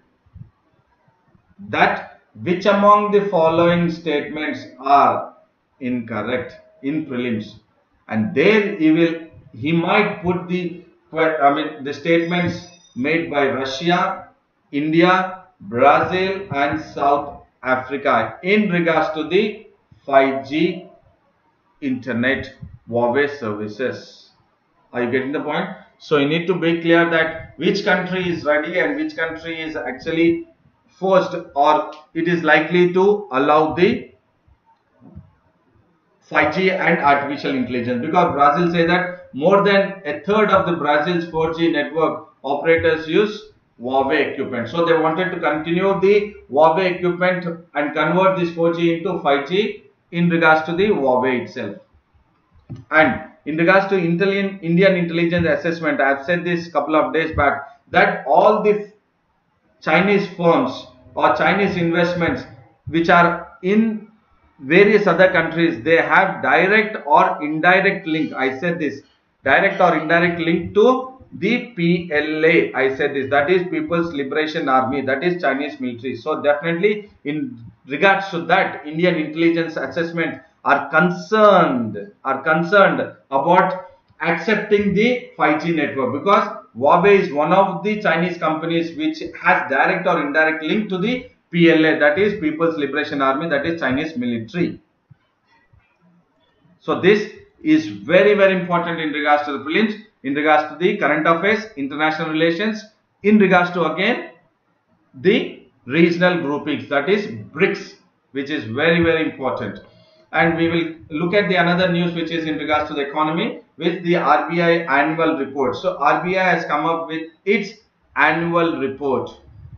that which among the following statements are incorrect in prelims, and there he will he might put the I mean the statements made by Russia, India, Brazil and South Africa in regards to the five G internet Huawei services. Are you getting the point? So you need to be clear that which country is ready and which country is actually forced, or it is likely to allow the five G and artificial intelligence, because Brazil say that more than a third of the Brazil's four G network operators use Huawei equipment. So they wanted to continue the Huawei equipment and convert this four G into five G in regards to the Huawei itself. And in regards to Indian Indian intelligence assessment, I have said this couple of days back that all the Chinese firms or Chinese investments which are in various other countries, they have direct or indirect link. I said this, direct or indirect link to the P L A. I said this, that is People's Liberation Army, that is Chinese military. So definitely in regards to that, Indian intelligence assessment are concerned are concerned about accepting the five G network, because Huawei is one of the Chinese companies which has direct or indirect link to the P L A, that is People's Liberation Army, that is Chinese military. So this is very very important in regards to the prelims, in regards to the current affairs, international relations, in regards to again the regional groupings, that is BRICS, which is very very important. And we will look at the another news which is in regards to the economy with the R B I annual report. So R B I has come up with its annual report.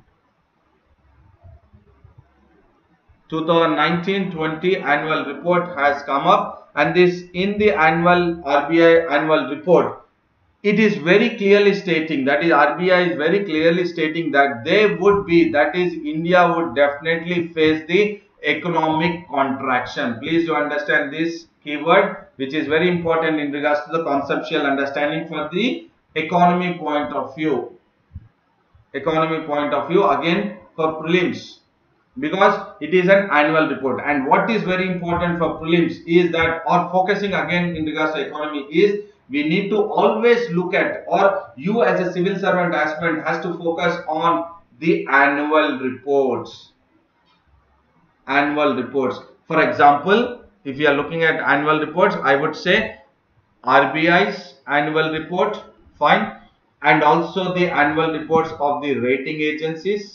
twenty nineteen twenty annual report has come up, and this in the annual R B I annual report, it is very clearly stating, that is R B I is very clearly stating that they would be, that is India would definitely face the economic contraction. Please do understand this keyword, which is very important in regards to the conceptual understanding for the economy point of view. Economy point of view again for prelims, because it is an annual report. And what is very important for prelims is that, or focusing again in regards to economy, is we need to always look at, or you as a civil servant aspirant has to focus on the annual reports. Annual reports. For example, if you are looking at annual reports, I would say R B I's annual report, fine, and also the annual reports of the rating agencies.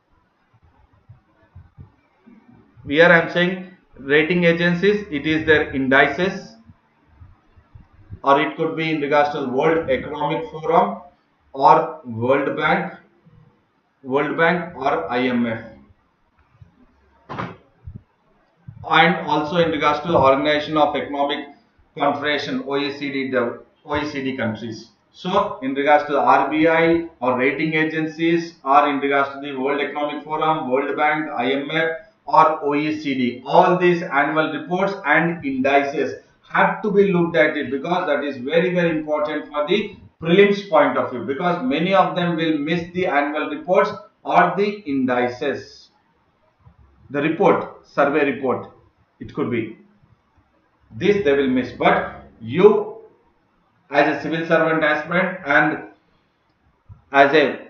Here I am saying rating agencies, it is their indices, or it could be in regards to the World Economic Forum or World Bank, World Bank or I M F. And also in regards to the Organization of Economic Cooperation, O E C D, the O E C D countries. So in regards to the R B I or rating agencies, or in regards to the World Economic Forum, World Bank, I M F or O E C D, all these annual reports and indices have to be looked at it, because that is very very important for the prelims point of view, because many of them will miss the annual reports or the indices. The report, survey report, it could be this they will miss, but you as a civil servant aspirant and as a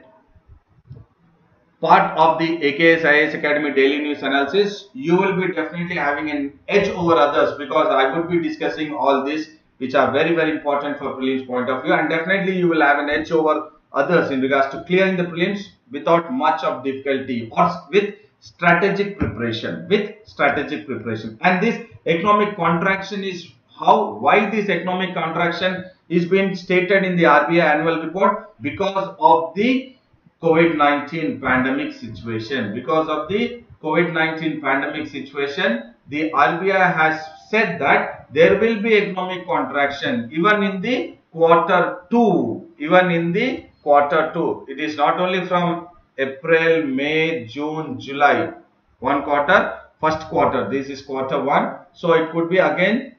part of the A K S I A S Academy daily news analysis, you will be definitely having an edge over others, because I would be discussing all this which are very very important for prelims point of view, and definitely you will have an edge over others in regards to clearing the prelims without much of difficulty, or with strategic preparation, with strategic preparation. And this economic contraction is how, why this economic contraction is being stated in the R B I annual report, because of the COVID nineteen pandemic situation. Because of the COVID nineteen pandemic situation, the R B I has said that there will be economic contraction even in the quarter two, even in the quarter two. It is not only from April, May, June, July, one quarter, first quarter, this is quarter one. So it could be again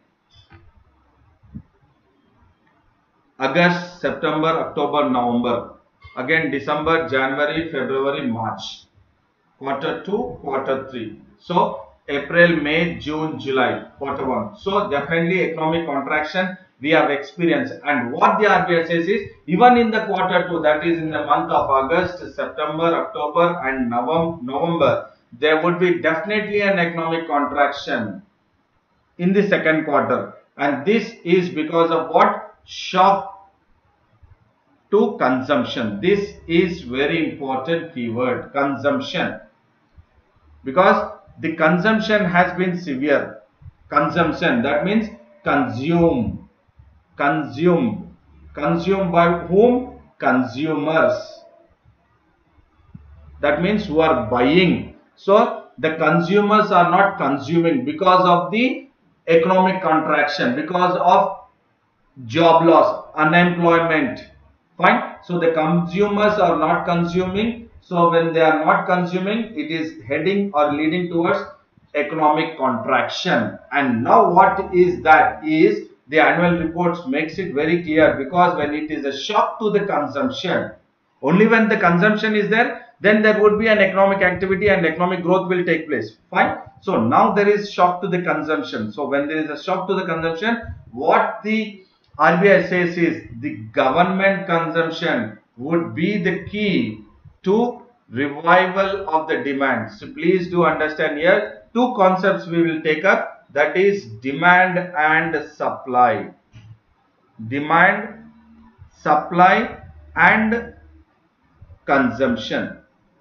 August, September, October, November, again December, January, February, March, quarter two, quarter three. So April, May, June, July, quarter one. So definitely economic contraction we have experienced. And what the R B I says is, even in the quarter two, that is in the month of August, September, October and November, there would be definitely an economic contraction in the second quarter. And this is because of what? Shock to consumption. This is very important keyword, consumption, because the consumption has been severe. Consumption, that means consume. Consume. Consumed by whom? Consumers. That means who are buying. So the consumers are not consuming because of the economic contraction, because of job loss, unemployment. Fine. So the consumers are not consuming. So when they are not consuming, it is heading or leading towards economic contraction. And now what is that is the annual reports makes it very clear, because when it is a shock to the consumption, only when the consumption is there, then there would be an economic activity and economic growth will take place. Fine. So now there is shock to the consumption. So when there is a shock to the consumption, what the R B I says is the government consumption would be the key to revival of the demand. So please do understand here two concepts we will take up, that is demand and supply. Demand, supply and consumption.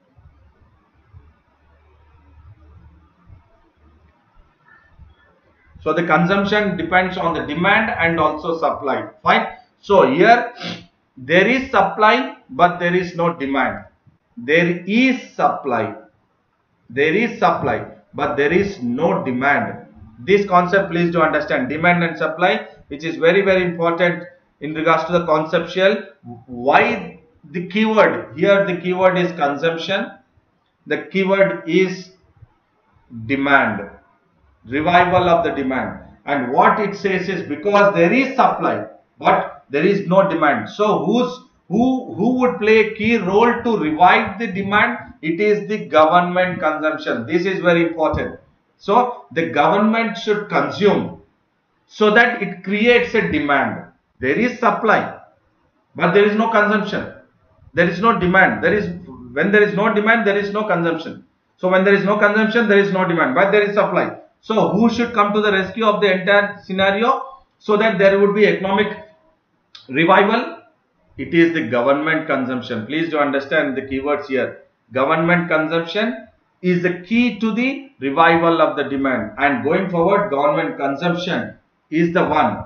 So the consumption depends on the demand and also supply. Fine. So here there is supply but there is no demand. There is supply. There is supply but there is no demand. This concept please do understand, demand and supply, which is very very important in regards to the conceptual. Why the keyword here? The keyword is consumption. The keyword is demand. Revival of the demand. And what it says is because there is supply but there is no demand. So who's who who would play a key role to revive the demand? It is the government consumption. This is very important. So the government should consume so that it creates a demand. There is supply but there is no consumption. There is no demand. There is when there is no demand, there is no consumption. So when there is no consumption, there is no demand but there is supply. So who should come to the rescue of the entire scenario so that there would be economic revival? It is the government consumption. Please do understand the keywords here. Government consumption is the key to the revival of the demand, and going forward government consumption is the one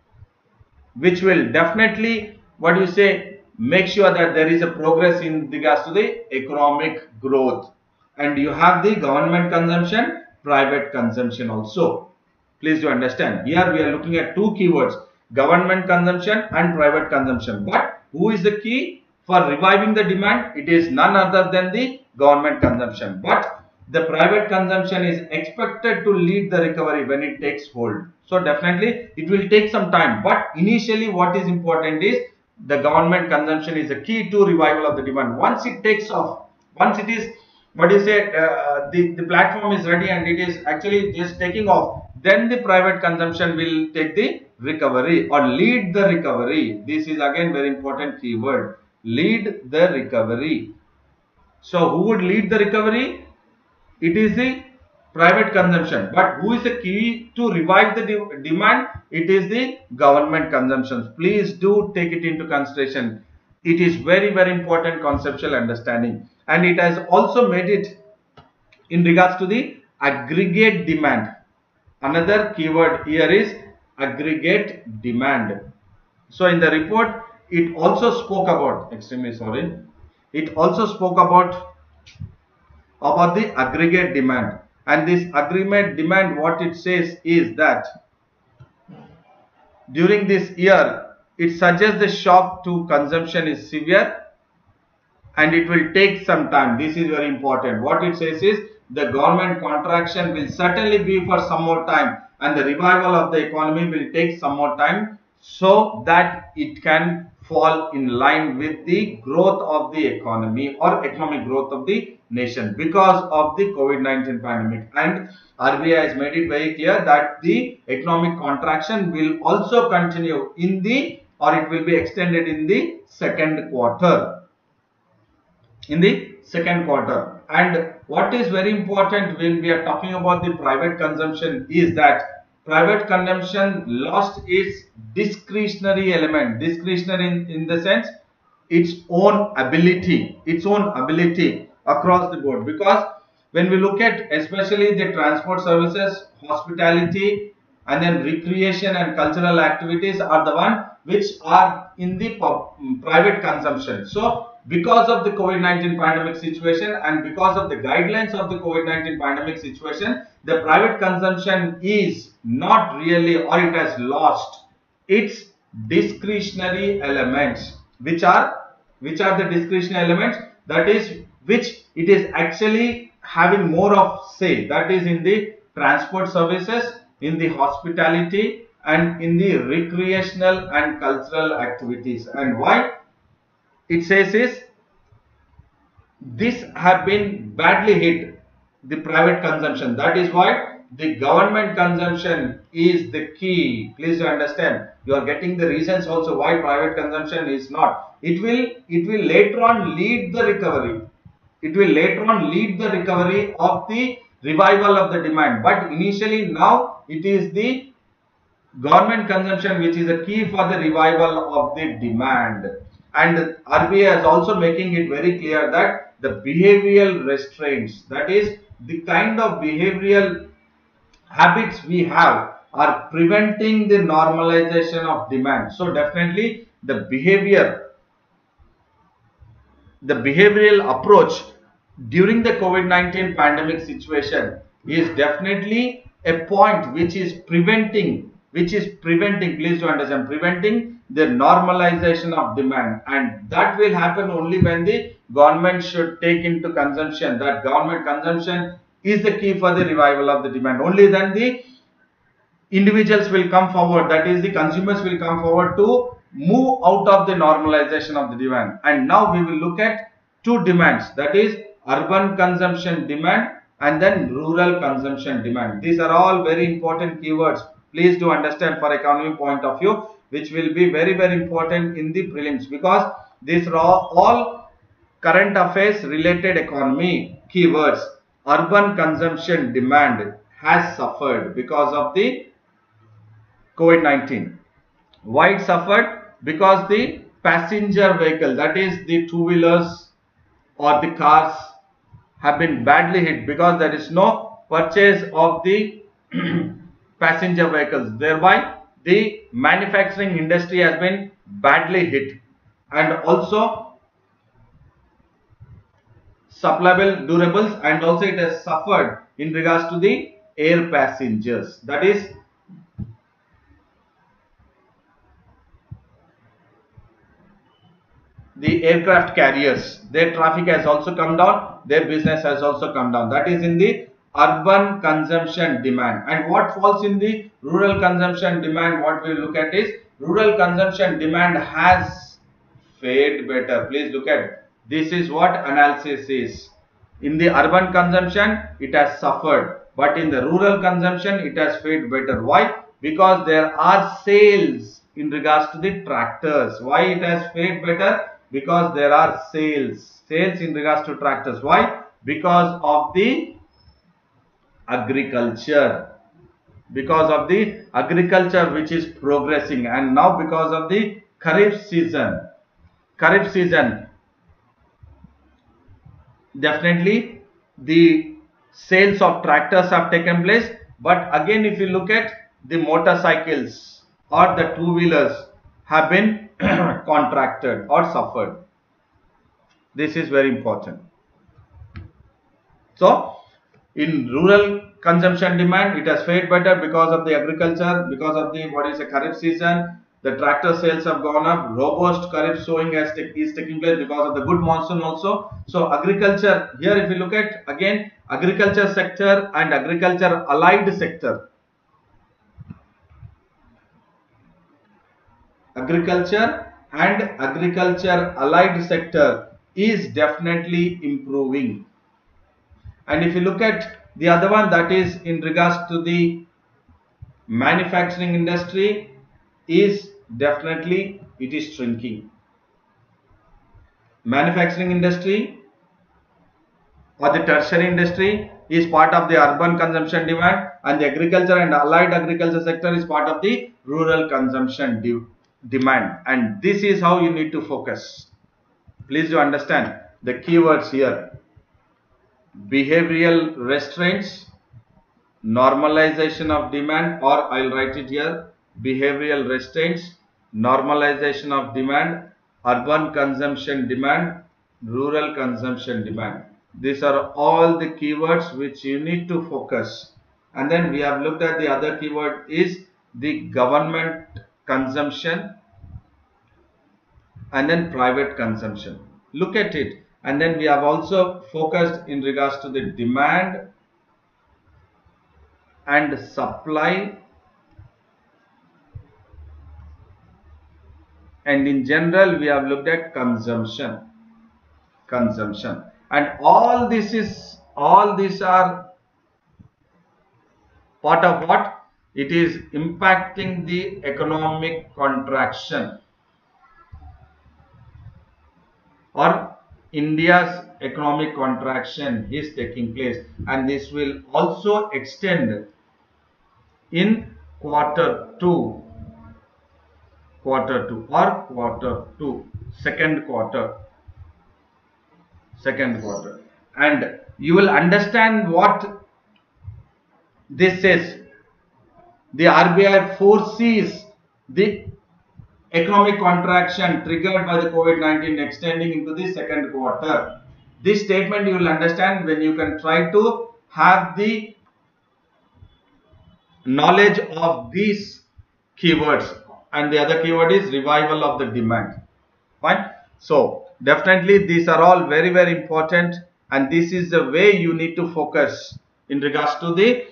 which will definitely, what do you say, make sure that there is a progress in regards to the economic growth. And you have the government consumption, private consumption also. Please do understand. Here we are looking at two keywords, government consumption and private consumption. But who is the key for reviving the demand? It is none other than the government consumption. But the private consumption is expected to lead the recovery when it takes hold. So definitely it will take some time. But initially what is important is the government consumption is the key to revival of the demand. Once it takes off, once it is, what is it, uh, the, the platform is ready and it is actually just taking off, then the private consumption will take the recovery or lead the recovery. This is again very important keyword, lead the recovery. So who would lead the recovery? It is the private consumption. But who is the key to revive the de demand? It is the government consumption. Please do take it into consideration. It is very very important conceptual understanding. And it has also made it in regards to the aggregate demand. Another keyword here is aggregate demand. So in the report it also spoke about, extremely sorry, it also spoke about about the aggregate demand. And this aggregate demand, what it says is that during this year it suggests the shock to consumption is severe and it will take some time. This is very important. What it says is the government contraction will certainly be for some more time and the revival of the economy will take some more time so that it can fall in line with the growth of the economy or economic growth of the nation because of the COVID nineteen pandemic. And R B I has made it very clear that the economic contraction will also continue in the, or it will be extended in the second quarter. In the second quarter. And what is very important when we are talking about the private consumption is that private consumption lost its discretionary element. Discretionary in, in the sense its own ability, its own ability across the board. Because when we look at especially the transport services, hospitality and then recreation and cultural activities are the one which are in the private consumption. So because of the COVID nineteen pandemic situation and because of the guidelines of the COVID nineteen pandemic situation, the private consumption is not really, or it has lost its discretionary elements. Which are which are the discretionary elements? That is, which it is actually having more of say, that is in the transport services, in the hospitality, and in the recreational and cultural activities. And why it says is, this have been badly hit, the private consumption. That is why the government consumption is the key. Please understand, you are getting the reasons also why private consumption is not. It will, it will later on lead the recovery. It will later on lead the recovery of the revival of the demand. But initially now it is the government consumption which is a key for the revival of the demand. And R B I is also making it very clear that the behavioral restraints, that is the kind of behavioral habits we have, are preventing the normalization of demand. So definitely the behavior, the behavioral approach during the COVID nineteen pandemic situation is definitely a point which is preventing, which is preventing, please to understand, preventing the normalization of demand. And that will happen only when the government should take into consumption that government consumption is the key for the revival of the demand. Only then the individuals will come forward, that is the consumers will come forward to move out of the normalization of the demand. And now we will look at two demands, that is urban consumption demand and then rural consumption demand. These are all very important keywords. Please do understand for economy point of view, which will be very very important in the prelims, because these are all current affairs related economy keywords. Urban consumption demand has suffered because of the COVID nineteen. Why it suffered? Because the passenger vehicle, that is the two-wheelers or the cars, have been badly hit because there is no purchase of the passenger vehicles. Thereby the manufacturing industry has been badly hit, and also supplyable durables, and also it has suffered in regards to the air passengers, that is the aircraft carriers. Their traffic has also come down, their business has also come down. That is in the urban consumption demand. And what falls in the rural consumption demand, what we look at is rural consumption demand has fared better. Please look at, this is what analysis is. In the urban consumption it has suffered, but in the rural consumption it has fared better. Why? Because there are sales in regards to the tractors. Why it has fared better? Because there are sales, sales in regards to tractors. Why? Because of the agriculture, because of the agriculture which is progressing. And now because of the Kharif season, Kharif season, definitely the sales of tractors have taken place. But again, if you look at the motorcycles or the two-wheelers have been contracted or suffered. This is very important. So in rural consumption demand it has fared better because of the agriculture, because of the what is a Kharif season. The tractor sales have gone up. Robust Kharif sowing has is taking place because of the good monsoon also. So agriculture, here if you look at again agriculture sector and agriculture allied sector, agriculture and agriculture allied sector is definitely improving. And if you look at the other one, that is in regards to the manufacturing industry, is definitely it is shrinking. Manufacturing industry or the tertiary industry is part of the urban consumption demand, and the agriculture and allied agriculture sector is part of the rural consumption de demand. And this is how you need to focus. Please do understand the keywords here: behavioral restraints, normalization of demand, or I'll write it here: behavioral restraints, normalization of demand, urban consumption demand, rural consumption demand. These are all the keywords which you need to focus. And then we have looked at the other keyword is the government consumption and then private consumption. Look at it. And then we have also focused in regards to the demand and supply, and in general we have looked at consumption consumption and all this is all these are part of what? It is impacting the economic contraction or India's economic contraction is taking place, and this will also extend in quarter two quarter two or quarter two second quarter second quarter and you will understand what this is. The R B I foresees the economic contraction triggered by the COVID nineteen extending into the second quarter. This statement you will understand when you can try to have the knowledge of these keywords, and the other keyword is revival of the demand. Fine. So definitely these are all very very important, and this is the way you need to focus in regards to the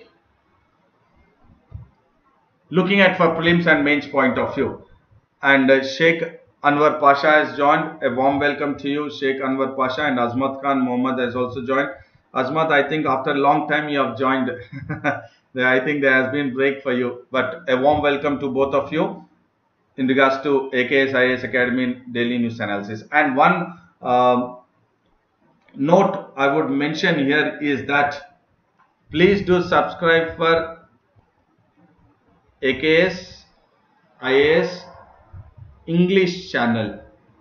looking at for prelims and mains point of view. And uh, Sheikh Anwar Pasha has joined. A warm welcome to you, Sheikh Anwar Pasha, and Azmat Khan Mohammed has also joined. Azmat, I think after a long time you have joined. I think there has been break for you, but a warm welcome to both of you in regards to A K S I A S Academy Daily News Analysis. And one um, note I would mention here is that please do subscribe for A K S I A S English channel.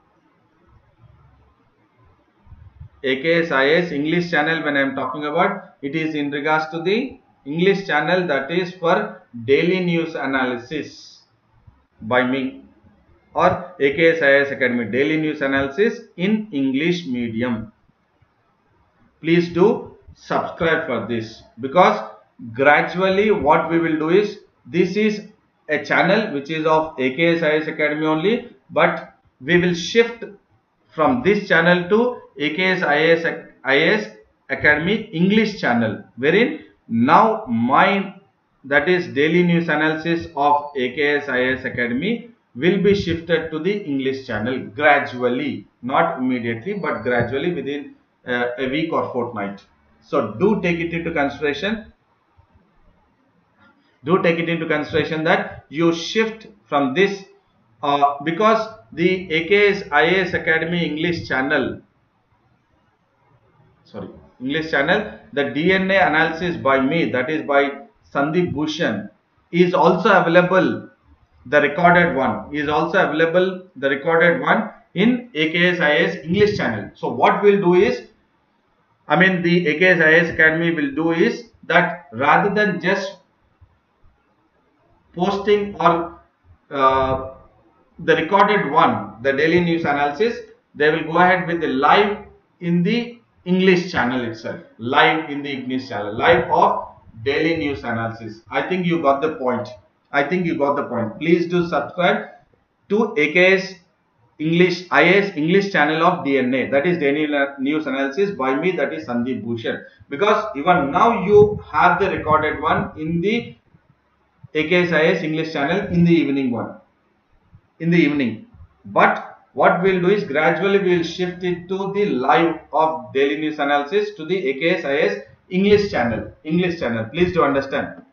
A K S I A S English channel, when I am talking about, it is in regards to the English channel that is for daily news analysis by me, or A K S I A S Academy Daily News Analysis in English medium. Please do subscribe for this, because gradually what we will do is, this is a channel which is of A K S I A S Academy only, but we will shift from this channel to A K S I A S Academy English channel, wherein now my that is daily news analysis of A K S I A S Academy will be shifted to the English channel gradually, not immediately but gradually within uh, a week or fortnight. So do take it into consideration. Do take it into consideration that you shift from this uh, because the A K S I A S Academy English channel, sorry, English channel, the D N A analysis by me, that is by Sandeep Bhushan, is also available. The recorded one is also available. The recorded one in A K S I A S English channel. So what we'll do is, I mean the A K S I A S Academy will do is that rather than just posting or uh, the recorded one, the daily news analysis, they will go ahead with the live in the English channel itself, live in the English channel, live of daily news analysis. I think you got the point. I think you got the point. Please do subscribe to A K S English I A S English channel of D N A, that is daily news analysis by me, that is Sandeep Bhushan, because even now you have the recorded one in the A K S I A S English channel in the evening one, in the evening. But what we'll do is gradually we'll shift it to the live of daily news analysis to the A K S I A S English channel, English channel. Please do understand.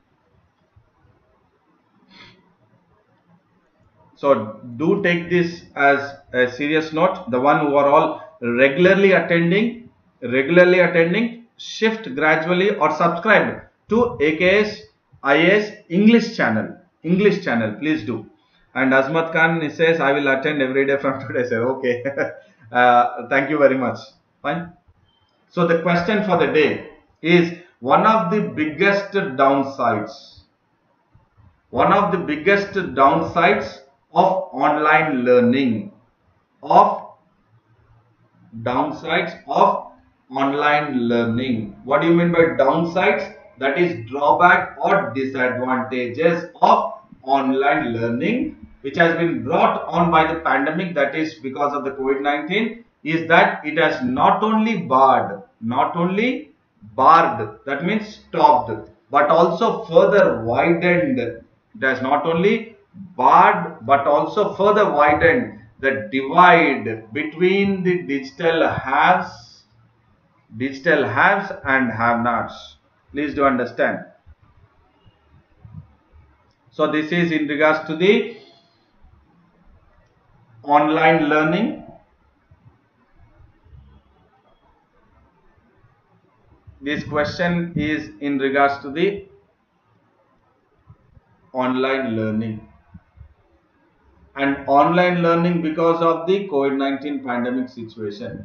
So do take this as a serious note. The one who are all regularly attending, regularly attending, shift gradually or subscribe to A K S I A S English channel, English channel, please do. And Azmat Khan says, I will attend every day from today, sir. Okay. uh, thank you very much. Fine. So the question for the day is, one of the biggest downsides, one of the biggest downsides of online learning, of downsides of online learning. What do you mean by downsides? That is drawback or disadvantages of online learning, which has been brought on by the pandemic, that is because of the COVID nineteen, is that it has not only barred, not only barred, that means stopped, but also further widened. It has not only barred but also further widened the divide between the digital haves, digital haves and have-nots. Please do understand. So this is in regards to the online learning. This question is in regards to the online learning. And online learning because of the COVID nineteen pandemic situation.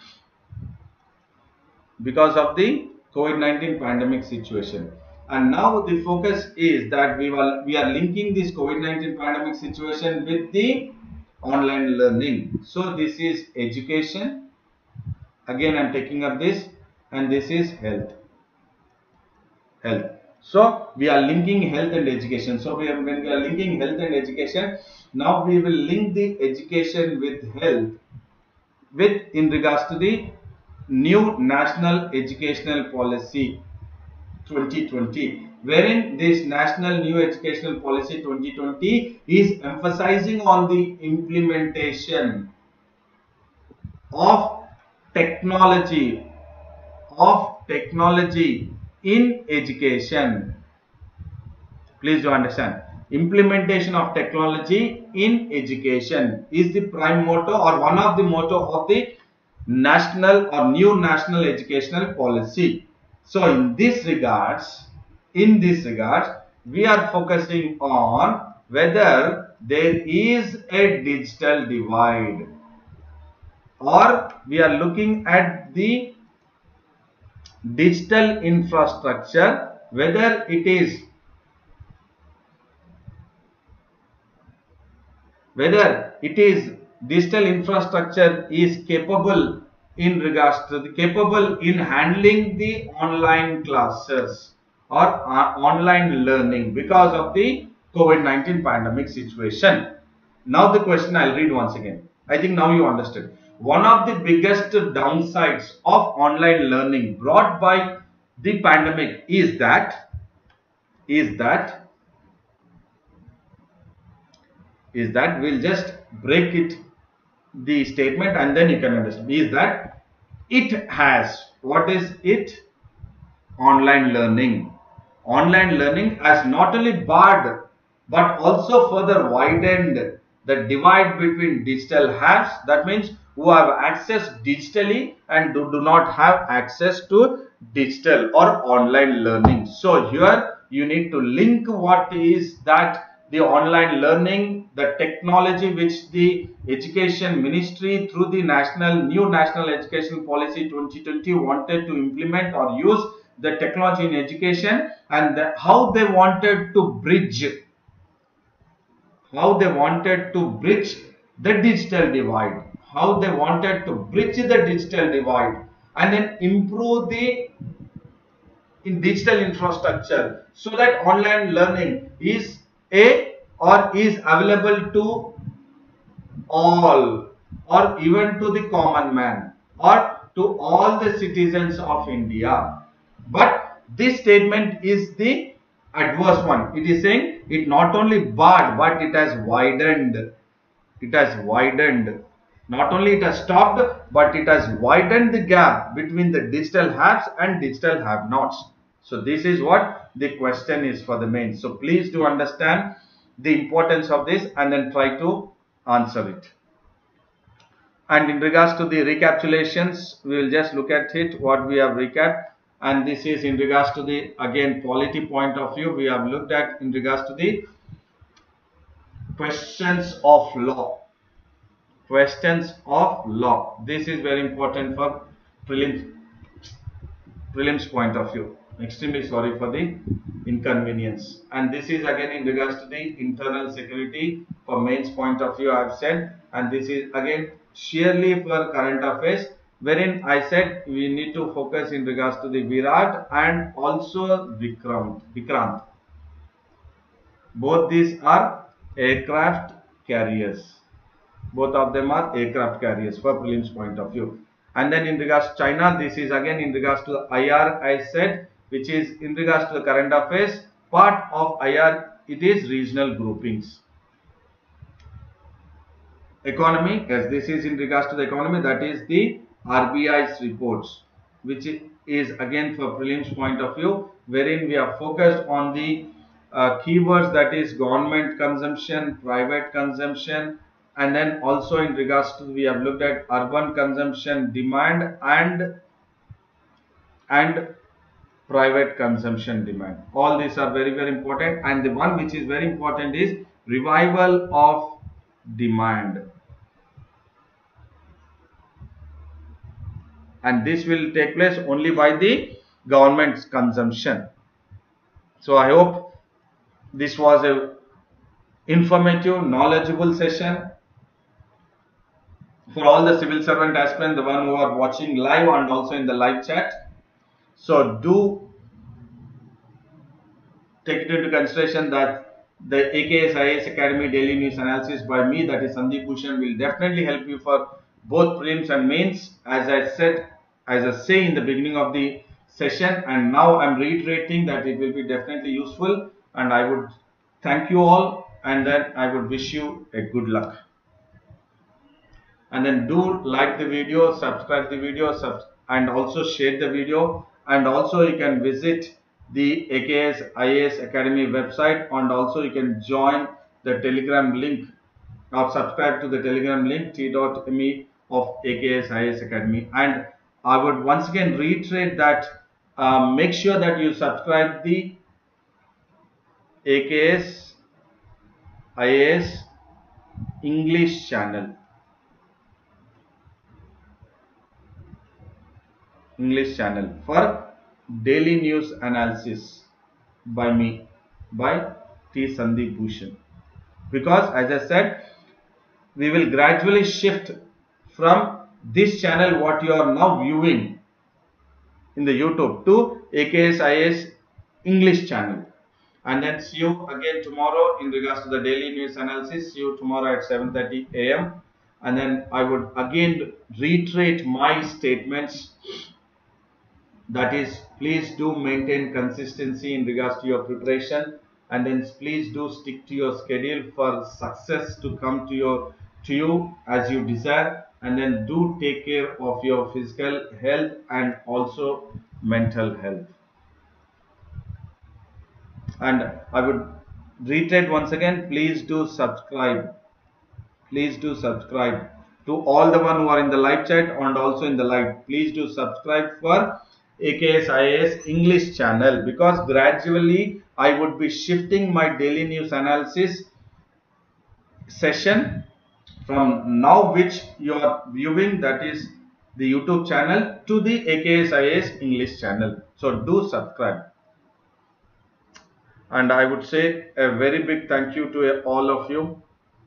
Because of the COVID nineteen pandemic situation. And now the focus is that we will we are linking this COVID nineteen pandemic situation with the online learning. So this is education. Again, I am taking up this, and this is health. Health. So we are linking health and education. So we are, when we are linking health and education, now we will link the education with health with in regards to the new National Educational Policy twenty twenty, wherein this National New Educational Policy twenty twenty is emphasizing on the implementation of technology of technology in education. Please do understand. Implementation of technology in education is the prime motto or one of the motto of the national or new national educational policy. So in this regards, in this regards, we are focusing on whether there is a digital divide, or we are looking at the digital infrastructure, whether it is whether it is digital infrastructure is capable in regards to the capable in handling the online classes or uh, online learning because of the COVID nineteen pandemic situation. Now the question I'll read once again. I think now you understood. One of the biggest downsides of online learning brought by the pandemic is that is that is that we'll just break it the statement and then you can understand. Is that it has, what is it? Online learning. Online learning has not only barred but also further widened the divide between digital haves, that means who have access digitally and do, do not have access to digital or online learning. So here you need to link what is that the online learning, the technology which the Education Ministry through the national new National Education Policy twenty twenty wanted to implement or use the technology in education, and the, how they wanted to bridge how they wanted to bridge the digital divide, how they wanted to bridge the digital divide and then improve the in digital infrastructure so that online learning is a or is available to all or even to the common man or to all the citizens of India. But this statement is the adverse one. It is saying it not only barred but it has widened. It has widened. Not only it has stopped but it has widened the gap between the digital haves and digital have-nots. So this is what the question is for the main. So please do understand the importance of this and then try to answer it. And in regards to the recapitulations, we will just look at it, what we have recapped. And this is in regards to the, again, polity point of view, we have looked at in regards to the questions of law. Questions of law. This is very important for prelims, prelims point of view. Extremely sorry for the inconvenience. And this is again in regards to the internal security for mains point of view I have said. And this is again sheerly for current affairs. wherein I said we need to focus in regards to the Virat and also Vikrant. Vikrant. Both these are aircraft carriers. Both of them are aircraft carriers for prelims point of view. And then in regards to China, this is again in regards to the I R I said, which is in regards to the current affairs. Part of I R, it is regional groupings. Economy, yes, this is in regards to the economy, that is the R B I's reports, which is again for prelims point of view, wherein we are focused on the uh, keywords, that is government consumption, private consumption, and then also in regards to, we have looked at urban consumption demand and and private consumption demand. All these are very very important, and the one which is very important is revival of demand, and this will take place only by the government's consumption. So I hope this was a informative, knowledgeable session for all the civil servant aspirants, the one who are watching live and also in the live chat. So do take it into consideration that the A K S I A S Academy daily news analysis by me, that is Sandeep Bhushan, will definitely help you for both prelims and mains, as I said, as I say in the beginning of the session, and now I am reiterating that it will be definitely useful, and I would thank you all, and then I would wish you a good luck. And then do like the video, subscribe the video, sub and also share the video, and also you can visit the A K S I A S Academy website, and also you can join the Telegram link or subscribe to the Telegram link t.me of A K S I A S Academy. And I would once again reiterate that uh, make sure that you subscribe the A K S I A S English channel. English channel for daily news analysis by me, by T. Sandeep Bhushan. Because as I said, we will gradually shift from this channel what you are now viewing in the YouTube to A K S I A S English channel. And then see you again tomorrow in regards to the daily news analysis. See you tomorrow at seven thirty A M And then I would again reiterate my statements. That is, please do maintain consistency in regards to your preparation, and then please do stick to your schedule for success to come to your to you as you desire, and then do take care of your physical health and also mental health. And I would reiterate once again, please do subscribe. Please do subscribe to all the one who are in the live chat and also in the live. Please do subscribe for A K S I A S English channel, because gradually I would be shifting my daily news analysis session from now which you are viewing, that is the YouTube channel, to the A K S I A S English channel. So do subscribe. And I would say a very big thank you to all of you.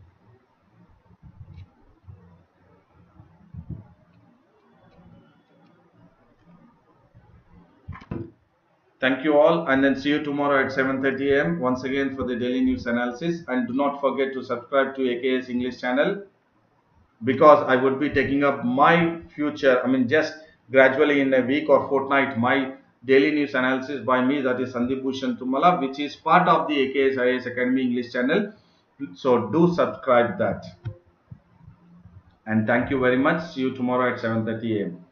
Thank you all, and then see you tomorrow at seven thirty A M once again for the daily news analysis. And do not forget to subscribe to A K S English channel, because I would be taking up my future, I mean just gradually in a week or fortnight, my daily news analysis by me, that is Sandeep Bhushan Tumala, which is part of the A K S I A S Academy English channel. So do subscribe that. And thank you very much. See you tomorrow at seven thirty A M